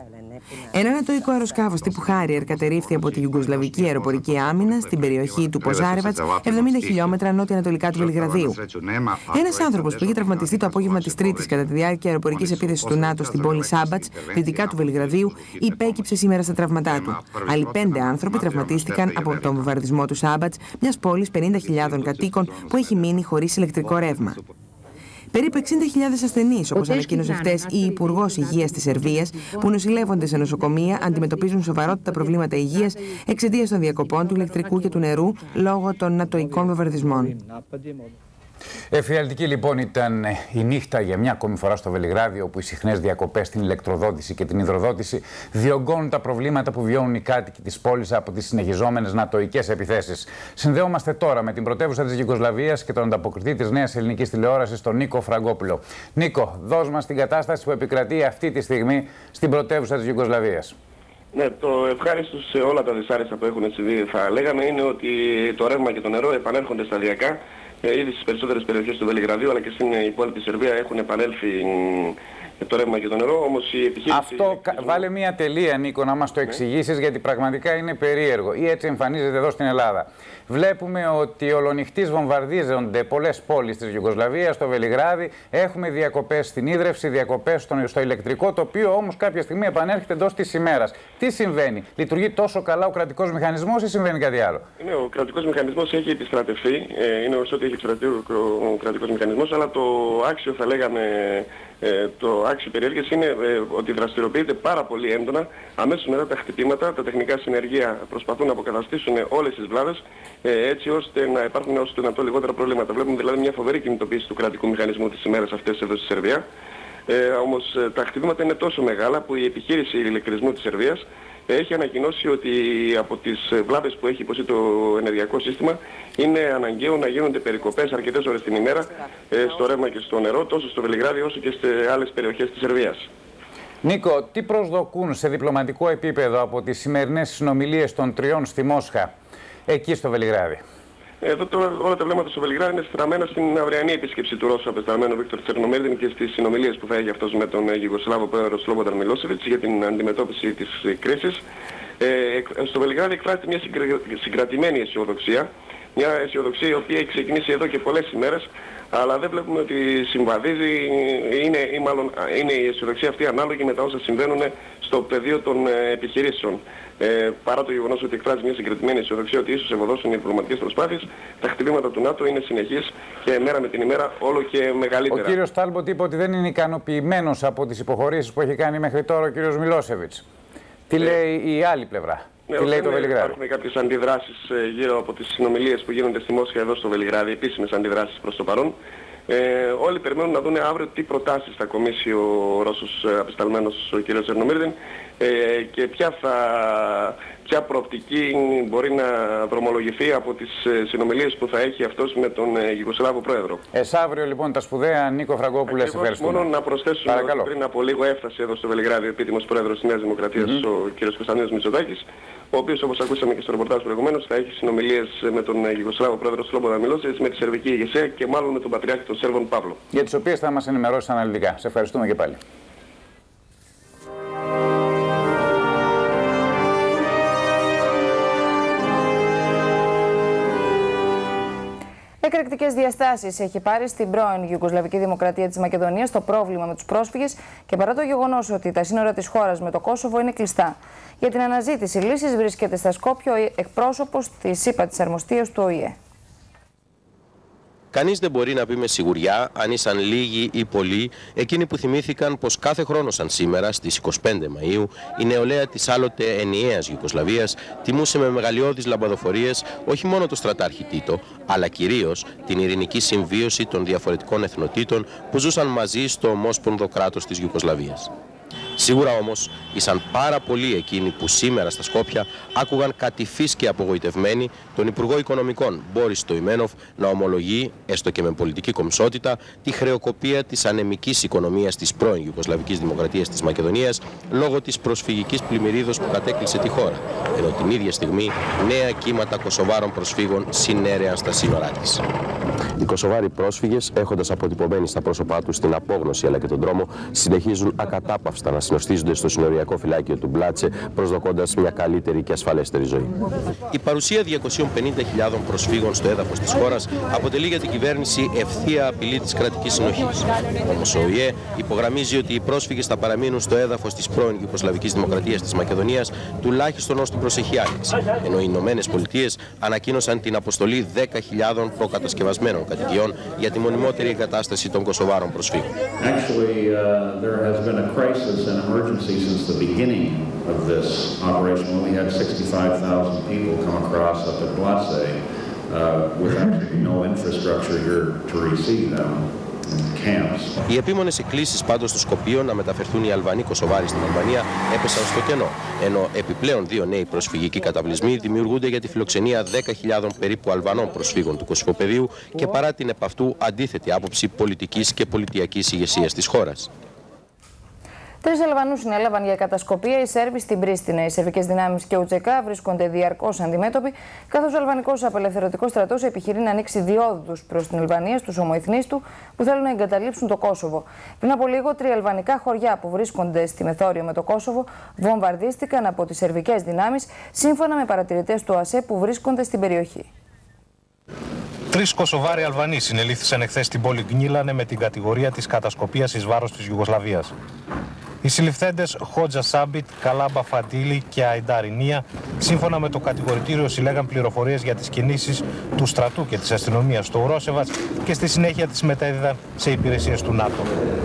S23: Ένα νατοϊκό αεροσκάφος τύπου Χάριερ κατερρίφθη από τη Ιουγκοσλαβική αεροπορική άμυνα στην περιοχή του Ποζάρεβατς, εβδομήντα χιλιόμετρα νότια-ανατολικά του Βελιγραδίου. Ένας άνθρωπος που είχε τραυματιστεί το απόγευμα της Τρίτης κατά τη διάρκεια αεροπορικής επίθεσης του ΝΑΤΟ στην πόλη Σάμπατς, δυτικά του Βελιγραδίου, υπέκυψε σήμερα στα τραύματά του. Άλλοι πέντε άνθρωποι τραυματίστηκαν από τον βομβαρδισμό του Σάμπατς, μιας πόλης πενήντα χιλιάδων κατοίκων που έχει μείνει χωρίς ηλεκτρικό ρεύμα. Περίπου εξήντα χιλιάδες ασθενείς, όπως ανακοίνωσε χτες η Υπουργός Υγείας της Σερβίας, που νοσηλεύονται σε νοσοκομεία, αντιμετωπίζουν σοβαρότατα προβλήματα υγείας εξαιτίας των διακοπών του ηλεκτρικού και του νερού λόγω των νατοικών βομβαρδισμών.
S3: Εφιαλτική λοιπόν ήταν η νύχτα για μια ακόμη φορά στο Βελιγράδι, όπου οι συχνές διακοπές στην ηλεκτροδότηση και την υδροδότηση διωγγώνουν τα προβλήματα που βιώνουν οι κάτοικοι της πόλης από τις συνεχιζόμενες νατοικές επιθέσεις. Συνδέομαστε τώρα με την πρωτεύουσα της Ιουγκοσλαβίας και τον ανταποκριτή της Νέας Ελληνικής Τηλεόρασης, τον Νίκο Φραγκόπουλο. Νίκο, δώσ' μας την κατάσταση που επικρατεί αυτή τη στιγμή στην πρωτεύουσα της Ιουγκοσλαβίας.
S10: Ναι, το ευχάριστο σε όλα τα δυσάρεστα που έχουν συμβεί, θα λέγαμε, είναι ότι το ρεύμα και το νερό επανέρχονται σταδιακά. Ήδη στις περισσότερες περιοχές του Βελιγραδίου αλλά και στην υπόλοιπη Σερβία έχουν επανέλθει το ρεύμα και το νερό. Όμως η επιχείρηση...
S3: Αυτό βάλε μια τελεία, Νίκο, να μας το εξηγήσεις, γιατί πραγματικά είναι περίεργο ή έτσι εμφανίζεται εδώ στην Ελλάδα. Βλέπουμε ότι ολονυχτής βομβαρδίζονται πολλές πόλεις της Ιουγκοσλαβίας, στο Βελιγράδι. Έχουμε διακοπές στην ίδρυυση, διακοπές στο ηλεκτρικό, το οποίο όμως κάποια στιγμή επανέρχεται εντός της ημέρας. Τι συμβαίνει, λειτουργεί τόσο καλά ο κρατικός μηχανισμός ή συμβαίνει κάτι άλλο?
S10: Ναι, ο κρατικός μηχανισμός έχει επιστρατευτεί, είναι ωστόσο ότι έχει επιστρατευτεί ο κρατικός μηχανισμός, αλλά το άξιο, θα λέγαμε, Ε, το άξιο περιέργειας είναι ε, ότι δραστηριοποιείται πάρα πολύ έντονα αμέσως μετά τα χτυπήματα. Τα τεχνικά συνεργεία προσπαθούν να αποκαταστήσουν όλες τις βλάβες ε, έτσι ώστε να υπάρχουν όσο το δυνατό λιγότερα προβλήματα. Βλέπουμε δηλαδή μια φοβερή κινητοποίηση του κρατικού μηχανισμού τις ημέρες αυτές εδώ στη Σερβία. Ε, όμως ε, τα χτυπήματα είναι τόσο μεγάλα που η επιχείρηση ηλεκτρισμού της Σερβίας έχει ανακοινώσει ότι από τις βλάβες που έχει υποστεί το ενεργειακό σύστημα είναι αναγκαίο να γίνονται περικοπές αρκετές ώρες την ημέρα ε, στο ρεύμα και στο νερό, τόσο στο Βελιγράδι όσο και σε άλλες περιοχές της Σερβίας.
S3: Νίκο, τι προσδοκούν σε διπλωματικό επίπεδο από τις σημερινές συνομιλίες των τριών στη Μόσχα, εκεί στο Βελιγράδι?
S10: Εδώ τώρα όλα τα βλέμματα στο Βελιγράδι είναι στραμμένα στην αυριανή επίσκεψη του Ρώσου απεσταλμένου Βίκτορ Τσερνομίρδιν και στις συνομιλίες που θα έχει αυτός με τον Ιουγκοσλάβο πρόεδρο Σλόμπονταν Μιλόσεβιτς για την αντιμετώπιση της κρίσης. Ε, στο Βελιγράδι εκφράζεται μια συγκρατημένη αισιοδοξία. Μια αισιοδοξία η οποία έχει ξεκινήσει εδώ και πολλές ημέρες, αλλά δεν βλέπουμε ότι συμβαδίζει, είναι, ή μάλλον είναι η αισιοδοξία αυτή ανάλογη με τα όσα συμβαίνουν στο πεδίο των επιχειρήσεων. Ε, παρά το γεγονός ότι εκφράζει μια συγκρατημένη αισιοδοξία ότι ίσως ευωδώσουν οι διπλωματικές προσπάθειες, τα χτυπήματα του ΝΑΤΟ είναι συνεχής και μέρα με την ημέρα όλο και μεγαλύτερα.
S3: Ο κύριος Τάλμποτ είπε ότι δεν είναι ικανοποιημένος από τις υποχωρήσεις που έχει κάνει μέχρι τώρα ο κύριος Μιλόσεβιτς. Τι ε, λέει η άλλη πλευρά,
S10: ναι,
S3: τι λέει το Βελιγράδι?
S10: Υπάρχουν κάποιες αντιδράσεις γύρω από τις συνομιλίες που γίνονται στη Μόσχα εδώ στο Βελιγράδι, επίσημες αντιδράσεις προς το παρόν. Ε, όλοι περιμένουν να δουν αύριο τι προτάσεις θα κομίσει ο Ρώσος απεσταλμένος ο κ. Τσερνομίρδιν ε, και ποια, θα, ποια προοπτική μπορεί να δρομολογηθεί από τις συνομιλίες που θα έχει αυτός με τον ε, Γιουγκοσλάβο Πρόεδρο.
S3: Εσάβριο λοιπόν τα σπουδαία, Νίκο Φραγκόπουλε, σε ευχαριστούμε.
S10: Μόνο να προσθέσουμε ότι πριν από λίγο έφτασε εδώ στο Βελιγράδι ο επίτιμος Πρόεδρος της Νέας Δημοκρατίας, mm-hmm. ο κ. Κωνσταντίνος Μητσοτάκης, ο οποίος, όπως ακούσαμε και στο ρεπορτάζ προηγουμένως, θα έχει συνομιλίες με τον Γιουγκοσλάβο Πρόεδρο Σλόμπονταν Μιλόσεβιτς, με τη σερβική ηγεσία και μάλλον με τον Πατριάρχη των Σέρβων Παύλο. Για τις οποίες θα μας ενημερώσει αναλυτικά. Σε ευχαριστούμε και πάλι.
S8: Εκρηκτικές διαστάσεις έχει πάρει στην πρώην Ιουγκοσλαβική Δημοκρατία της Μακεδονίας το πρόβλημα με τους πρόσφυγες και παρά το γεγονός ότι τα σύνορα της χώρας με το Κόσοβο είναι κλειστά. Για την αναζήτηση λύσης βρίσκεται στα Σκόπια ο εκπρόσωπος της ΥΠΑ της Αρμοστίας του Ο Η Ε.
S11: Κανείς δεν μπορεί να πει με σιγουριά αν ήσαν λίγοι ή πολλοί εκείνοι που θυμήθηκαν πως κάθε χρόνο σαν σήμερα στις είκοσι πέντε Μαΐου η νεολαία της άλλοτε ενιαίας Ιουγκοσλαβίας τιμούσε με μεγαλειώδεις λαμπαδοφορίες όχι μόνο το στρατάρχη Τίτο, αλλά κυρίως την ειρηνική συμβίωση των διαφορετικών εθνοτήτων που ζούσαν μαζί στο ομόσπονδο κράτος της Ιουγκοσλαβίας. Σίγουρα όμως ήσαν πάρα πολλοί εκείνοι που σήμερα στα Σκόπια άκουγαν κατηφείς και απογοητευμένοι τον Υπουργό Οικονομικών Μπόρις Στοϊμένοφ να ομολογεί, έστω και με πολιτική κομψότητα, τη χρεοκοπία της ανεμικής οικονομίας της πρώην Ιουγκοσλαβικής Δημοκρατίας της Μακεδονίας λόγω της προσφυγικής πλημμυρίδος που κατέκλυσε τη χώρα, ενώ την ίδια στιγμή νέα κύματα Κωσοβάρων προσφύγων συνέρεαν στα σύνορά της. Οι Κωσοβάροι πρόσφυγες, έχοντας αποτυπωμένη στα πρόσωπά τους την απόγνωση αλλά και τον τρόμο, συνεχίζουν ακατάπαυστα να συνοστίζονται στο συνοριακό φυλάκιο του Μπλάτσε, προσδοκώντας μια καλύτερη και ασφαλέστερη ζωή. Η παρουσία διακοσίων πενήντα χιλιάδων προσφύγων στο έδαφος της χώρας αποτελεί για την κυβέρνηση ευθεία απειλή της κρατικής συνοχής. Όμως ο Ο Η Ε υπογραμμίζει ότι οι πρόσφυγες θα παραμείνουν στο έδαφος της πρώην Ιουγκοσλαβικής Δημοκρατίας της Μακεδονίας τουλάχιστον ως την προσεχή άνοιξη, ενώ οι Ηνωμένες Πολιτείες ανακοίνωσαν την αποστολή δέκα χιλιάδων προκατασκευασμένων κατοικιών για τη μονιμότερη εγκατάσταση των Κωσοβάρων προσφύγων.
S12: An emergency since the beginning of this operation when we had sixty-five thousand people come across up at Blase uh, with actually no infrastructure here to receive them.
S11: Οι επίμονες εκκλήσεις πάντως του Σκοπίου να μεταφερθούν οι Αλβανοί Κωσοβάροι στην Αλβανία έπεσαν στο κενό, ενώ επιπλέον δύο νέοι προσφυγικοί καταβλισμοί δημιουργούνται για τη φιλοξενία δέκα χιλιάδων περίπου Αλβανών προσφύγων του Κωσυφοπεδίου και παρά την επ' αυτού αντίθετη άποψη πολιτικής και πολιτιακής ηγεσίας της χώρας.
S8: Τρεις Αλβανούς συνέλαβαν για κατασκοπία οι Σέρβοι στην Πρίστινα. Οι σερβικές δυνάμεις και ο Τζεκά βρίσκονται διαρκώς αντιμέτωποι, καθώς ο Αλβανικός Απελευθερωτικός Στρατός επιχειρεί να ανοίξει διόδους προς την Αλβανία στους ομοεθνείς του που θέλουν να εγκαταλείψουν το Κόσοβο. Πριν από λίγο, τρία αλβανικά χωριά που βρίσκονται στη μεθόριο με το Κόσοβο βομβαρδίστηκαν από τις σερβικές δυνάμεις, σύμφωνα με παρατηρητές του Ο Α Σε που βρίσκονται στην περιοχή.
S13: Τρεις Κωσοβάροι Αλβανοί συνελήφθησαν εχθές στην πόλη Γκνίλανε με την κατηγορία της κατασκοπίας εις βάρος της Ιουγκοσλαβίας. Οι συλληφθέντες Χότζα Σάμπιτ, Καλάμπα Φαντήλη και Αϊντάρι Νία, σύμφωνα με το κατηγορητήριο, συλλέγαν πληροφορίες για τις κινήσεις του στρατού και της αστυνομίας στο Ουρόσεβατς και στη συνέχεια τις μετέδιδαν σε υπηρεσίες του ΝΑΤΟ.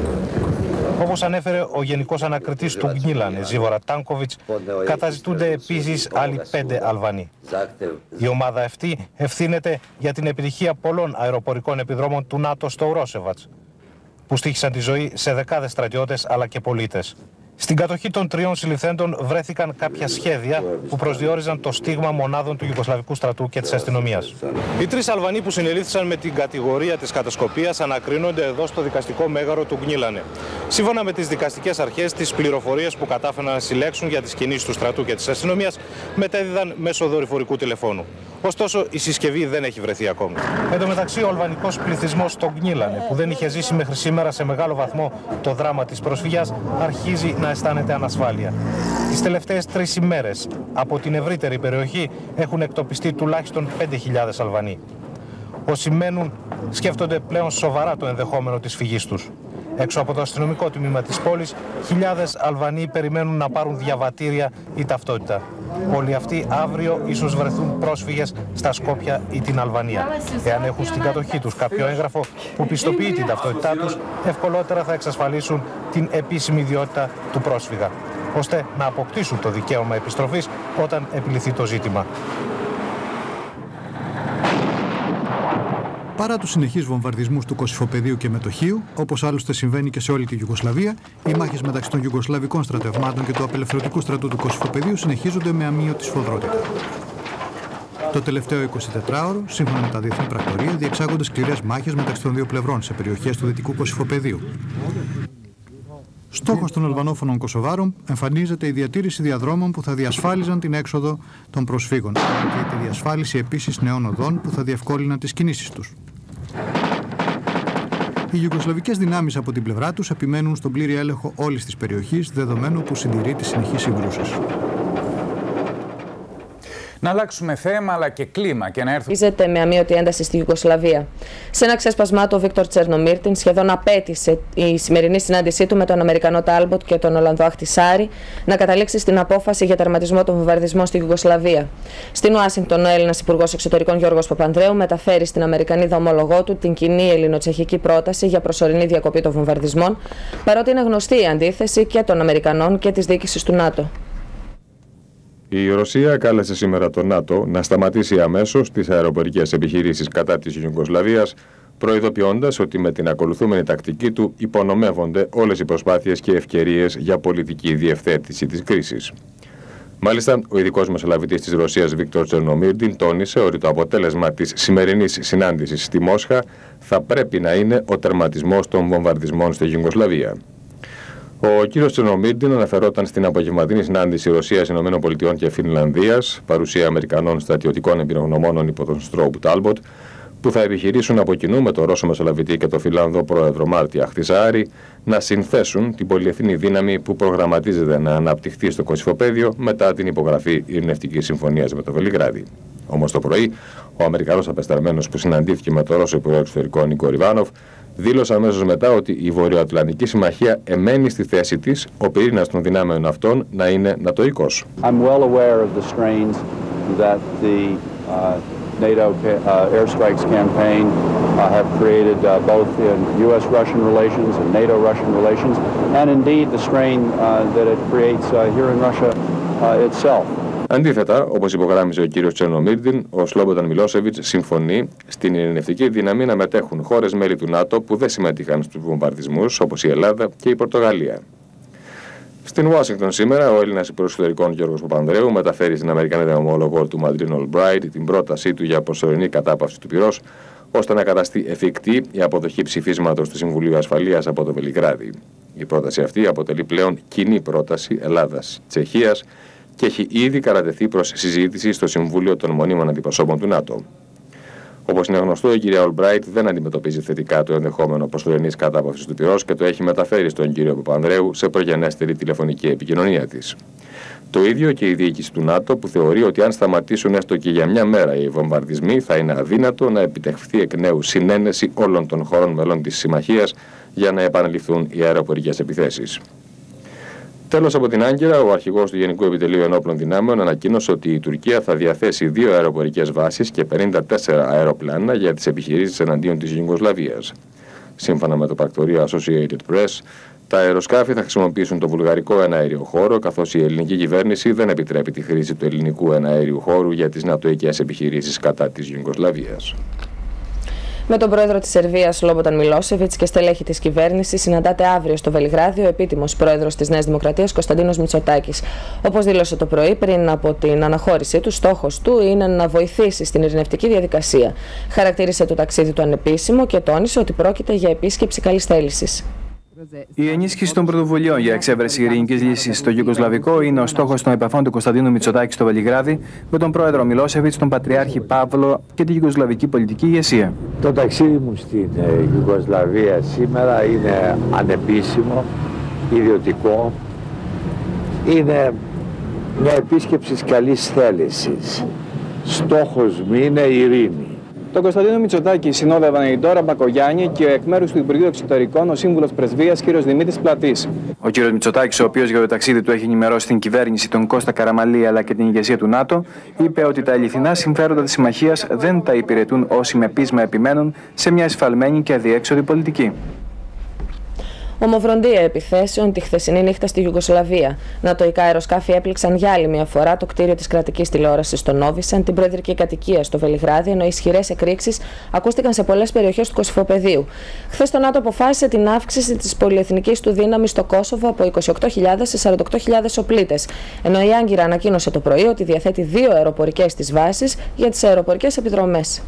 S13: Όπως ανέφερε ο Γενικός Ανακριτής του Γκνίλανε, Ζίβορα Τάνκοβιτς, καταζητούνται επίσης άλλοι πέντε Αλβανοί. Η ομάδα αυτή ευθύνεται για την επιτυχία πολλών αεροπορικών επιδρόμων του ΝΑΤΟ στο Ουρόσεβατς, που στοίχησαν τη ζωή σε δεκάδες στρατιώτες αλλά και πολίτες. Στην κατοχή των τριών συλληφθέντων βρέθηκαν κάποια σχέδια που προσδιορίζαν το στίγμα μονάδων του Ιουγκοσλαβικού στρατού και της αστυνομίας. Οι τρεις Αλβανοί που συνελήφθησαν με την κατηγορία της κατασκοπίας ανακρίνονται εδώ στο δικαστικό μέγαρο του Γκνίλανε. Σύμφωνα με τις δικαστικές αρχές, τις πληροφορίες που κατάφεραν να συλλέξουν για τις κινήσεις του στρατού και της αστυνομίας μετέδιδαν μέσω δορυφορικού τηλεφώνου. Ωστόσο, η συσκευή δεν έχει βρεθεί ακόμη. Εν τω μεταξύ, ο αλβανικός πληθυσμός στο Γκνίλανε, που δεν είχε ζήσει μέχρι σήμερα σε μεγάλο βαθμό το δράμα της προσφυγιάς, αρχίζει να αισθάνεται ανασφάλεια. Τις τελευταίες τρεις ημέρες από την ευρύτερη περιοχή έχουν εκτοπιστεί τουλάχιστον πέντε χιλιάδες Αλβανοί. Όσοι μένουν σκέφτονται πλέον σοβαρά το ενδεχόμενο της φυγής τους. Έξω από το αστυνομικό τμήμα της πόλης, χιλιάδες Αλβανοί περιμένουν να πάρουν διαβατήρια ή ταυτότητα. Όλοι αυτοί αύριο ίσως βρεθούν πρόσφυγες στα Σκόπια ή την Αλβανία. Εάν έχουν στην κατοχή τους κάποιο έγγραφο που πιστοποιεί την ταυτότητά τους, ευκολότερα θα εξασφαλίσουν την επίσημη ιδιότητα του πρόσφυγα, ώστε να αποκτήσουν το δικαίωμα επιστροφής όταν επιληθεί το ζήτημα.
S15: Παρά τους συνεχείς βομβαρδισμούς του Κωσυφοπεδίου και Μετοχίου, όπως άλλωστε συμβαίνει και σε όλη τη Ιουγκοσλαβία, οι μάχες μεταξύ των Ιουγκοσλαβικών στρατευμάτων και του απελευθερωτικού στρατού του Κωσυφοπεδίου συνεχίζονται με αμείωτη σφοδρότητα. Το τελευταίο εικοσιτετράωρο, σύμφωνα με τα διεθνή πρακτορία, διεξάγονται σκληρές μάχες μεταξύ των δύο πλευρών σε περιοχές του Δυτικού Κωσυφοπεδίου. Στόχος των Αλβανόφωνων Κωσοβάρων εμφανίζεται η διατήρηση διαδρόμων που θα διασφάλιζαν την έξοδο των προσφύγων και τη διασφάλιση επίσης νέων οδών που θα διευκόλυναν τις κινήσεις τους. Οι ιουγκοσλαβικές δυνάμεις από την πλευρά τους επιμένουν στον πλήρη έλεγχο όλης της περιοχής, δεδομένου που συντηρεί τις συνεχείς συγκρούσεις.
S3: Να αλλάξουμε θέμα αλλά και κλίμα και να έρθουμε.
S19: Ίζεται με αμείωτη ένταση στη Ιουγκοσλαβία. Σε ένα ξέσπασμά του, ο Βίκτορ Τσερνομίρτιν σχεδόν απέτησε η σημερινή συνάντησή του με τον Αμερικανό Τάλμποτ και τον Ολλανδό Αχτισάρη να καταλήξει στην απόφαση για τερματισμό των βομβαρδισμών στη Ιουγκοσλαβία. Στην Ουάσιγκτον, ο Έλληνας Υπουργός Εξωτερικών Γιώργος Παπανδρέου μεταφέρει στην Αμερικανίδα ομόλογό του την κοινή ελληνοτσεχική πρόταση για προσωρινή διακοπή των βομβαρδισμών, παρότι είναι γνωστή η αντίθεση και των Αμερικανών και της διοίκησης του ΝΑΤΟ.
S20: Η Ρωσία κάλεσε σήμερα το ΝΑΤΟ να σταματήσει αμέσως τις αεροπορικές επιχειρήσεις κατά της Ιουγκοσλαβίας, προειδοποιώντας ότι με την ακολουθούμενη τακτική του υπονομεύονται όλες οι προσπάθειες και ευκαιρίες για πολιτική διευθέτηση της κρίσης. Μάλιστα, ο ειδικός μεσολαβητής της Ρωσίας Βίκτορ Τσερνομίρτιν τόνισε ότι το αποτέλεσμα της σημερινής συνάντησης στη Μόσχα θα πρέπει να είναι ο τερματισμός των βομβαρδισμών στη Ιουγκοσλαβία. Ο κύριος Τσερνομίρτιν αναφερόταν στην απογευματινή συνάντηση Ρωσίας, ΗΠΑ και Φινλανδίας, παρουσία Αμερικανών στρατιωτικών εμπειρογνωμόνων υπό τον Στρόουπ Τάλμποτ, που θα επιχειρήσουν από κοινού με τον Ρώσο Μεσολαβητή και τον Φιλανδό πρόεδρο Μάρτι Αχτισάρη να συνθέσουν την πολυεθνή δύναμη που προγραμματίζεται να αναπτυχθεί στο Κωσυφοπαίδιο μετά την υπογραφή ειρηνευτικής συμφωνίας με το Βελιγράδι. Όμως το πρωί, ο Αμερικανός απεσταλμένος που συναντήθηκε με τον Ρώσο Υπουργό Εξωτερικών Νίκο Ριβάνοφ δήλωσε αμέσως μετά ότι η Βορειοατλαντική Συμμαχία εμένει στη θέση της, ο πυρήνας των δυνάμεων αυτών να είναι νατοϊκός.
S17: I'm well aware of the strains that the uh, NATO uh, airstrikes campaign uh, have created uh, both in U S Russian relations and NATO Russian relations, and indeed the strain uh, that it creates uh, here in Russia uh, itself.
S20: Αντίθετα, όπως υπογράμμιζε ο κύριος Τσερνομίρτιν, ο Σλόμπονταν Μιλόσεβιτς συμφωνεί στην ειρηνευτική δύναμη να μετέχουν χώρες μέλη του ΝΑΤΟ που δεν συμμετείχαν στους βομβαρδισμούς, όπως η Ελλάδα και η Πορτογαλία. Στην Ουάσιγκτον σήμερα, ο Έλληνας Υπουργός Εξωτερικών Γιώργος Παπανδρέου μεταφέρει στην Αμερικανίδα ομόλογο του Μαντρίν Ολμπράιτ την πρότασή του για προσωρινή κατάπαυση του πυρός, ώστε να καταστεί εφικτή η αποδοχή ψηφίσματος του Συμβουλίου Ασφαλείας από το Βελιγράδι. Η πρόταση αυτή αποτελεί πλέον κοινή πρόταση Ελλάδας-Τσεχίας και έχει ήδη κατατεθεί προς συζήτηση στο Συμβούλιο των Μονίμων Αντιπροσώπων του ΝΑΤΟ. Όπως είναι γνωστό, η κυρία Ολμπράιτ δεν αντιμετωπίζει θετικά το ενδεχόμενο προσωρινής κατάπαυσης του πυρός και το έχει μεταφέρει στον κύριο Παπανδρέου σε προγενέστερη τηλεφωνική επικοινωνία της. Το ίδιο και η διοίκηση του ΝΑΤΟ, που θεωρεί ότι αν σταματήσουν έστω και για μια μέρα οι βομβαρδισμοί, θα είναι αδύνατο να επιτευχθεί εκ νέου συνένεση όλων των χωρών μελών της Συμμαχίας για να επαναληφθούν οι αεροπορικές επιθέσεις. Τέλος, από την Άγκυρα, ο αρχηγός του Γενικού Επιτελείου Ενόπλων Δυνάμεων ανακοίνωσε ότι η Τουρκία θα διαθέσει δύο αεροπορικές βάσεις και πενήντα τέσσερα αεροπλάνα για τις επιχειρήσεις εναντίον της Ιουγκοσλαβίας. Σύμφωνα με το πρακτορείο Associated Press, τα αεροσκάφη θα χρησιμοποιήσουν το βουλγαρικό εναέριο χώρο, καθώς η ελληνική κυβέρνηση δεν επιτρέπει τη χρήση του ελληνικού εναέριου χώρου για τις νατοικές επιχειρήσεις κατά της Ιουγκοσλαβίας.
S19: Με τον πρόεδρο της Σερβίας, Σλόμπονταν Μιλόσεβιτς, και στελέχη της κυβέρνησης συναντάται αύριο στο Βελιγράδι ο επίτιμος πρόεδρος της Νέας Δημοκρατίας, Κωνσταντίνος Μητσοτάκης. Όπως δήλωσε το πρωί, πριν από την αναχώρησή του, στόχος του είναι να βοηθήσει στην ειρηνευτική διαδικασία. Χαρακτήρισε το ταξίδι του ανεπίσημο και τόνισε ότι πρόκειται για επίσκεψη καλής θέλησης.
S1: Η ενίσχυση των πρωτοβουλειών για εξέβρεση ειρηνικής λύσης στο Ιουγκοσλαβικό είναι ο στόχος των επαφών του Κωνσταντίνου Μητσοτάκη στο Βελιγράδι με τον πρόεδρο Μιλόσεβιτς, τον Πατριάρχη Παύλο και τη Ιουγκοσλαβική πολιτική ηγεσία.
S2: Το ταξίδι μου στην Ιουγκοσλαβία σήμερα είναι ανεπίσημο, ιδιωτικό. Είναι μια επίσκεψη καλής θέλησης. Στόχος μου είναι η ειρήνη.
S1: Τον Κωνσταντίνο Μητσοτάκη συνόδευαν η Ντόρα Μπακογιάννη και εκ μέρους του Υπουργείου Εξωτερικών ο σύμβουλος Πρεσβείας κ. Δημήτρης Πλατής. Ο κ. Μητσοτάκης, ο οποίος για το ταξίδι του έχει ενημερώσει την κυβέρνηση, τον Κώστα Καραμαλή αλλά και την ηγεσία του ΝΑΤΟ, είπε ότι τα αληθινά συμφέροντα της συμμαχίας δεν τα υπηρετούν όσοι με πείσμα επιμένουν σε μια εσφαλμένη και αδιέξοδη πολιτική.
S19: Ομοβροντία επιθέσεων τη χθεσινή νύχτα στη Ιουγκοσλαβία. Νατοϊκά αεροσκάφη έπληξαν για άλλη μια φορά το κτίριο της κρατικής τηλεόρασης στο Νόβισαν, την προεδρική κατοικία στο Βελιγράδι, ενώ ισχυρές εκρήξεις ακούστηκαν σε πολλές περιοχές του Κωσυφοπεδίου. Χθες το ΝΑΤΟ αποφάσισε την αύξηση της πολυεθνικής του δύναμης στο Κόσοβο από είκοσι οκτώ χιλιάδες σε σαράντα οκτώ χιλιάδες οπλίτες. Ενώ η Άγκυρα ανακοίνωσε το πρωί ότι διαθέτει δύο αεροπορικές της βάσεις για τις αεροπορικές επιδρομές.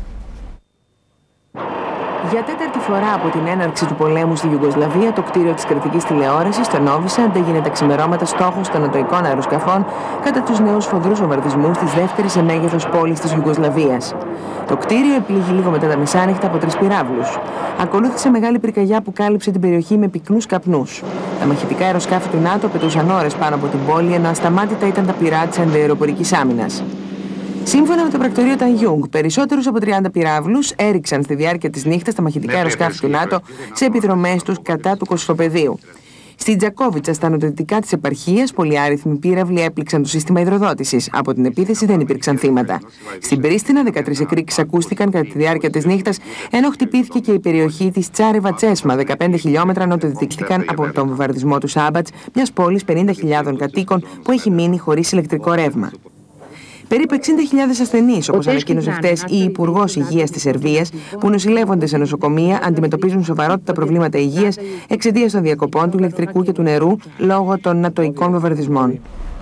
S23: Για τέταρτη φορά από την έναρξη του πολέμου στη Ιουγκοσλαβία, το κτίριο της κρατικής τηλεόρασης στο Νόβισαντ έγινε τα ξημερώματα στόχος των νατοϊκών αεροσκαφών κατά τους νέους σφοδρούς βομβαρδισμούς της δεύτερης σε μέγεθος πόλης της Ιουγκοσλαβίας. Το κτίριο επλήγει λίγο μετά τα μεσάνυχτα από τρεις πυράβλους. Ακολούθησε μεγάλη πυρκαγιά που κάλυψε την περιοχή με πυκνούς καπνούς. Τα μαχητικά αεροσκάφη του ΝΑΤΟ πετούσαν ώρες πάνω από την πόλη, ενώ ασταμάτητα ήταν τα πυρά της αντιαεροπορικής άμυνας. Σύμφωνα με το πρακτορείο Τανιούγκ, περισσότερους από τριάντα πυράβλους έριξαν στη διάρκεια της νύχτας τα μαχητικά αεροσκάφη του ΝΑΤΟ σε επιδρομές τους κατά του Κωσυφοπεδίου. Στην Τζακόβιτσα, στα νοτιοτικά της επαρχίας, πολυάριθμοι πύραυλοι έπληξαν το σύστημα υδροδότησης. Από την επίθεση δεν υπήρξαν θύματα. Στην Πρίστινα, δεκατρείς εκρήξεις ακούστηκαν κατά τη διάρκεια της νύχτας, ενώ χτυπήθηκε και η περιοχή της Τσάρεβα Τσέσμα, δεκαπέντε χιλιόμετρα νοτιοδυτικά από τον βομβαρδισμό του Σάμπατς, μιας πόλης πενήντα χιλιάδων κατοίκων που έχει μείνει χωρίς ηλεκτρικό ρεύμα. Περίπου εξήντα χιλιάδες ασθενείς, όπως ανακοίνωσε χθες η Υπουργός Υγείας της Σερβίας, που νοσηλεύονται σε νοσοκομεία, αντιμετωπίζουν σοβαρότητα προβλήματα υγείας εξαιτίας των διακοπών του ηλεκτρικού και του νερού λόγω των νατοϊκών βομβαρδισμών.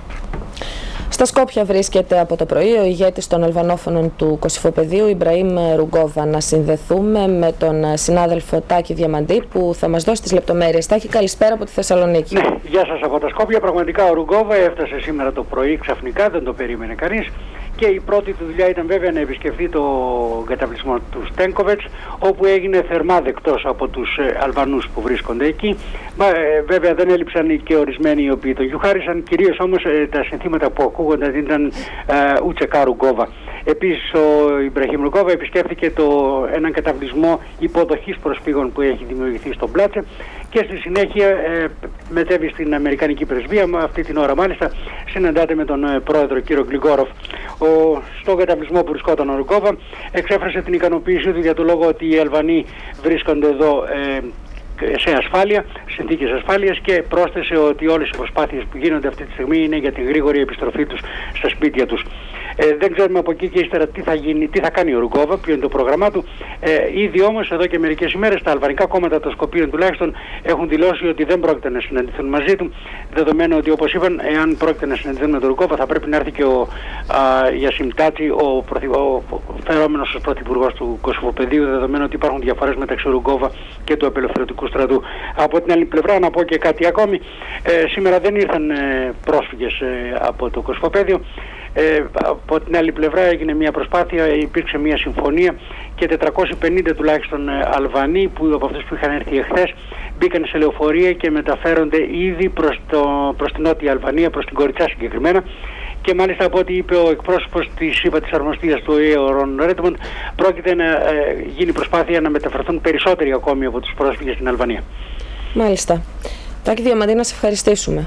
S19: Στα Σκόπια βρίσκεται από το πρωί ο ηγέτης των Αλβανόφωνων του Κωσυφοπεδίου, Ιμπραήμ Ρουγκόβα. Να συνδεθούμε με τον συνάδελφο Τάκη Διαμαντή που θα μας δώσει τις λεπτομέρειες. Τάκη, καλησπέρα από τη Θεσσαλονίκη.
S16: Ναι, γεια σας από τα Σκόπια. Πραγματικά ο Ρουγκόβα έφτασε σήμερα το πρωί ξαφνικά, δεν το περίμενε κανείς. Και η πρώτη του δουλειά ήταν βέβαια να επισκεφθεί το καταβλισμό του Στένκοβετς, όπου έγινε θερμά δεκτός από τους Αλβανούς που βρίσκονται εκεί. Μα, ε, βέβαια δεν έλειψαν και ορισμένοι οι οποίοι το γιουχάρισαν, κυρίως όμως ε, τα συνθήματα που ακούγονταν ήταν ε, Ουτσεκά Ρουγκόβα. Επίσης ο Ιμπραχήμ Ρουγκόβα επισκέφθηκε το, έναν καταβλισμό υποδοχής προσφύγων που έχει δημιουργηθεί στο Πλάτσε και στη συνέχεια ε, μετέβη στην Αμερικανική Πρεσβεία. Αυτή την ώρα μάλιστα συναντάται με τον ε, πρόεδρο κύριο Γκλιγκόροφ. Ο, στον καταβλισμό που βρισκόταν ο Ρουγκόβα εξέφρασε την ικανοποίησή του για το λόγο ότι οι Αλβανοί βρίσκονται εδώ ε, σε ασφάλεια, συνθήκες ασφάλειας, και πρόσθεσε ότι όλες οι προσπάθειες που γίνονται αυτή τη στιγμή είναι για την γρήγορη επιστροφή τους στα σπίτια τους. Ε, δεν ξέρουμε από εκεί και ύστερα τι θα, γίνει, τι θα κάνει ο Ρουγκόβα, ποιο είναι το πρόγραμμά του. Ε, ήδη όμως εδώ και μερικές ημέρες τα αλβανικά κόμματα των Σκοπίων τουλάχιστον έχουν δηλώσει ότι δεν πρόκειται να συναντηθούν μαζί του, δεδομένου ότι, όπως είπαν, εάν πρόκειται να συναντηθούν με τον Ρουγκόβα θα πρέπει να έρθει και ο Γιασίμ Τάτσι, ο, ο, ο φερόμενος πρωθυπουργός του Κωσυφοπεδίου, δεδομένου ότι υπάρχουν διαφορές μεταξύ Ρουγκόβα και του απελευθερωτικού στρατού. Από την άλλη πλευρά να πω και κάτι ακόμη. Ε, σήμερα δεν ήρθαν ε, πρόσφυγες ε, από το Κωσυφοπέδιο. Ε, από την άλλη πλευρά έγινε μια προσπάθεια, υπήρξε μια συμφωνία και τετρακόσιοι πενήντα τουλάχιστον Αλβανοί που, από αυτούς που είχαν έρθει εχθές μπήκαν σε λεωφορεία και μεταφέρονται ήδη προς, το, προς την Νότια Αλβανία, προς την Κοριτσά συγκεκριμένα. Και μάλιστα από ό,τι είπε ο εκπρόσωπος της ΥΠΑ της Αρμοστίας του ΟΗΕ, ο Ρον Ρέντμοντ, πρόκειται να ε, γίνει προσπάθεια να μεταφερθούν περισσότεροι ακόμη από τους πρόσφυγες στην Αλβανία.
S19: Μάλιστα. Τάκη Διαμαντή, να σε ευχαριστήσουμε.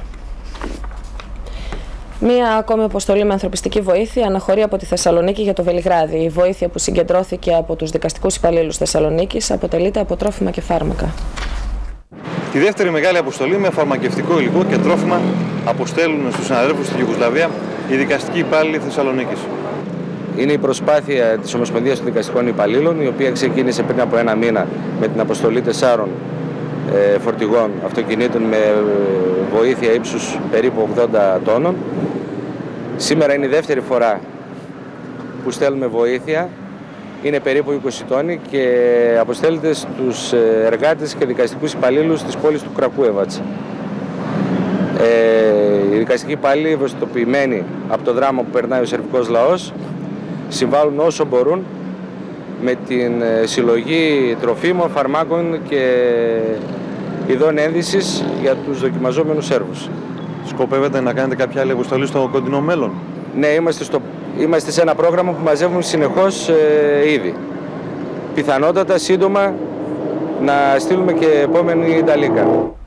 S19: Μία ακόμη αποστολή με ανθρωπιστική βοήθεια αναχωρεί από τη Θεσσαλονίκη για το Βελιγράδι. Η βοήθεια που συγκεντρώθηκε από τους δικαστικούς υπαλλήλους Θεσσαλονίκης αποτελείται από τρόφιμα και φάρμακα.
S21: Τη δεύτερη μεγάλη αποστολή με φαρμακευτικό υλικό και τρόφιμα αποστέλουν στους συναδέλφους στη Ιουγκοσλαβία οι δικαστικοί υπάλληλοι Θεσσαλονίκης.
S22: Είναι η προσπάθεια της Ομοσπονδίας των Δικαστικών Υπαλλήλων, η οποία ξεκίνησε πριν από ένα μήνα με την αποστολή τεσσάρων ε, φορτηγών αυτοκινήτων με βοήθεια ύψους περίπου ογδόντα τόνων. Σήμερα είναι η δεύτερη φορά που στέλνουμε βοήθεια. Είναι περίπου είκοσι τόνοι και αποστέλλεται στους εργάτες και δικαστικούς υπαλλήλους της πόλης του Κρακούεβατς. Ε, οι δικαστικοί υπάλληλοι, ευαισθητοποιημένοι από το δράμα που περνάει ο σερβικός λαός, συμβάλλουν όσο μπορούν με την συλλογή τροφίμων, φαρμάκων και ειδών ένδυσης για τους δοκιμαζόμενους Σέρβους.
S21: Σκοπεύετε να κάνετε κάποια άλλη αποστολή στο κοντινό μέλλον?
S22: Ναι, είμαστε, στο, είμαστε σε ένα πρόγραμμα που μαζεύουμε συνεχώς ε, ήδη. πιθανότατα σύντομα να στείλουμε και επόμενη Ιταλίκα.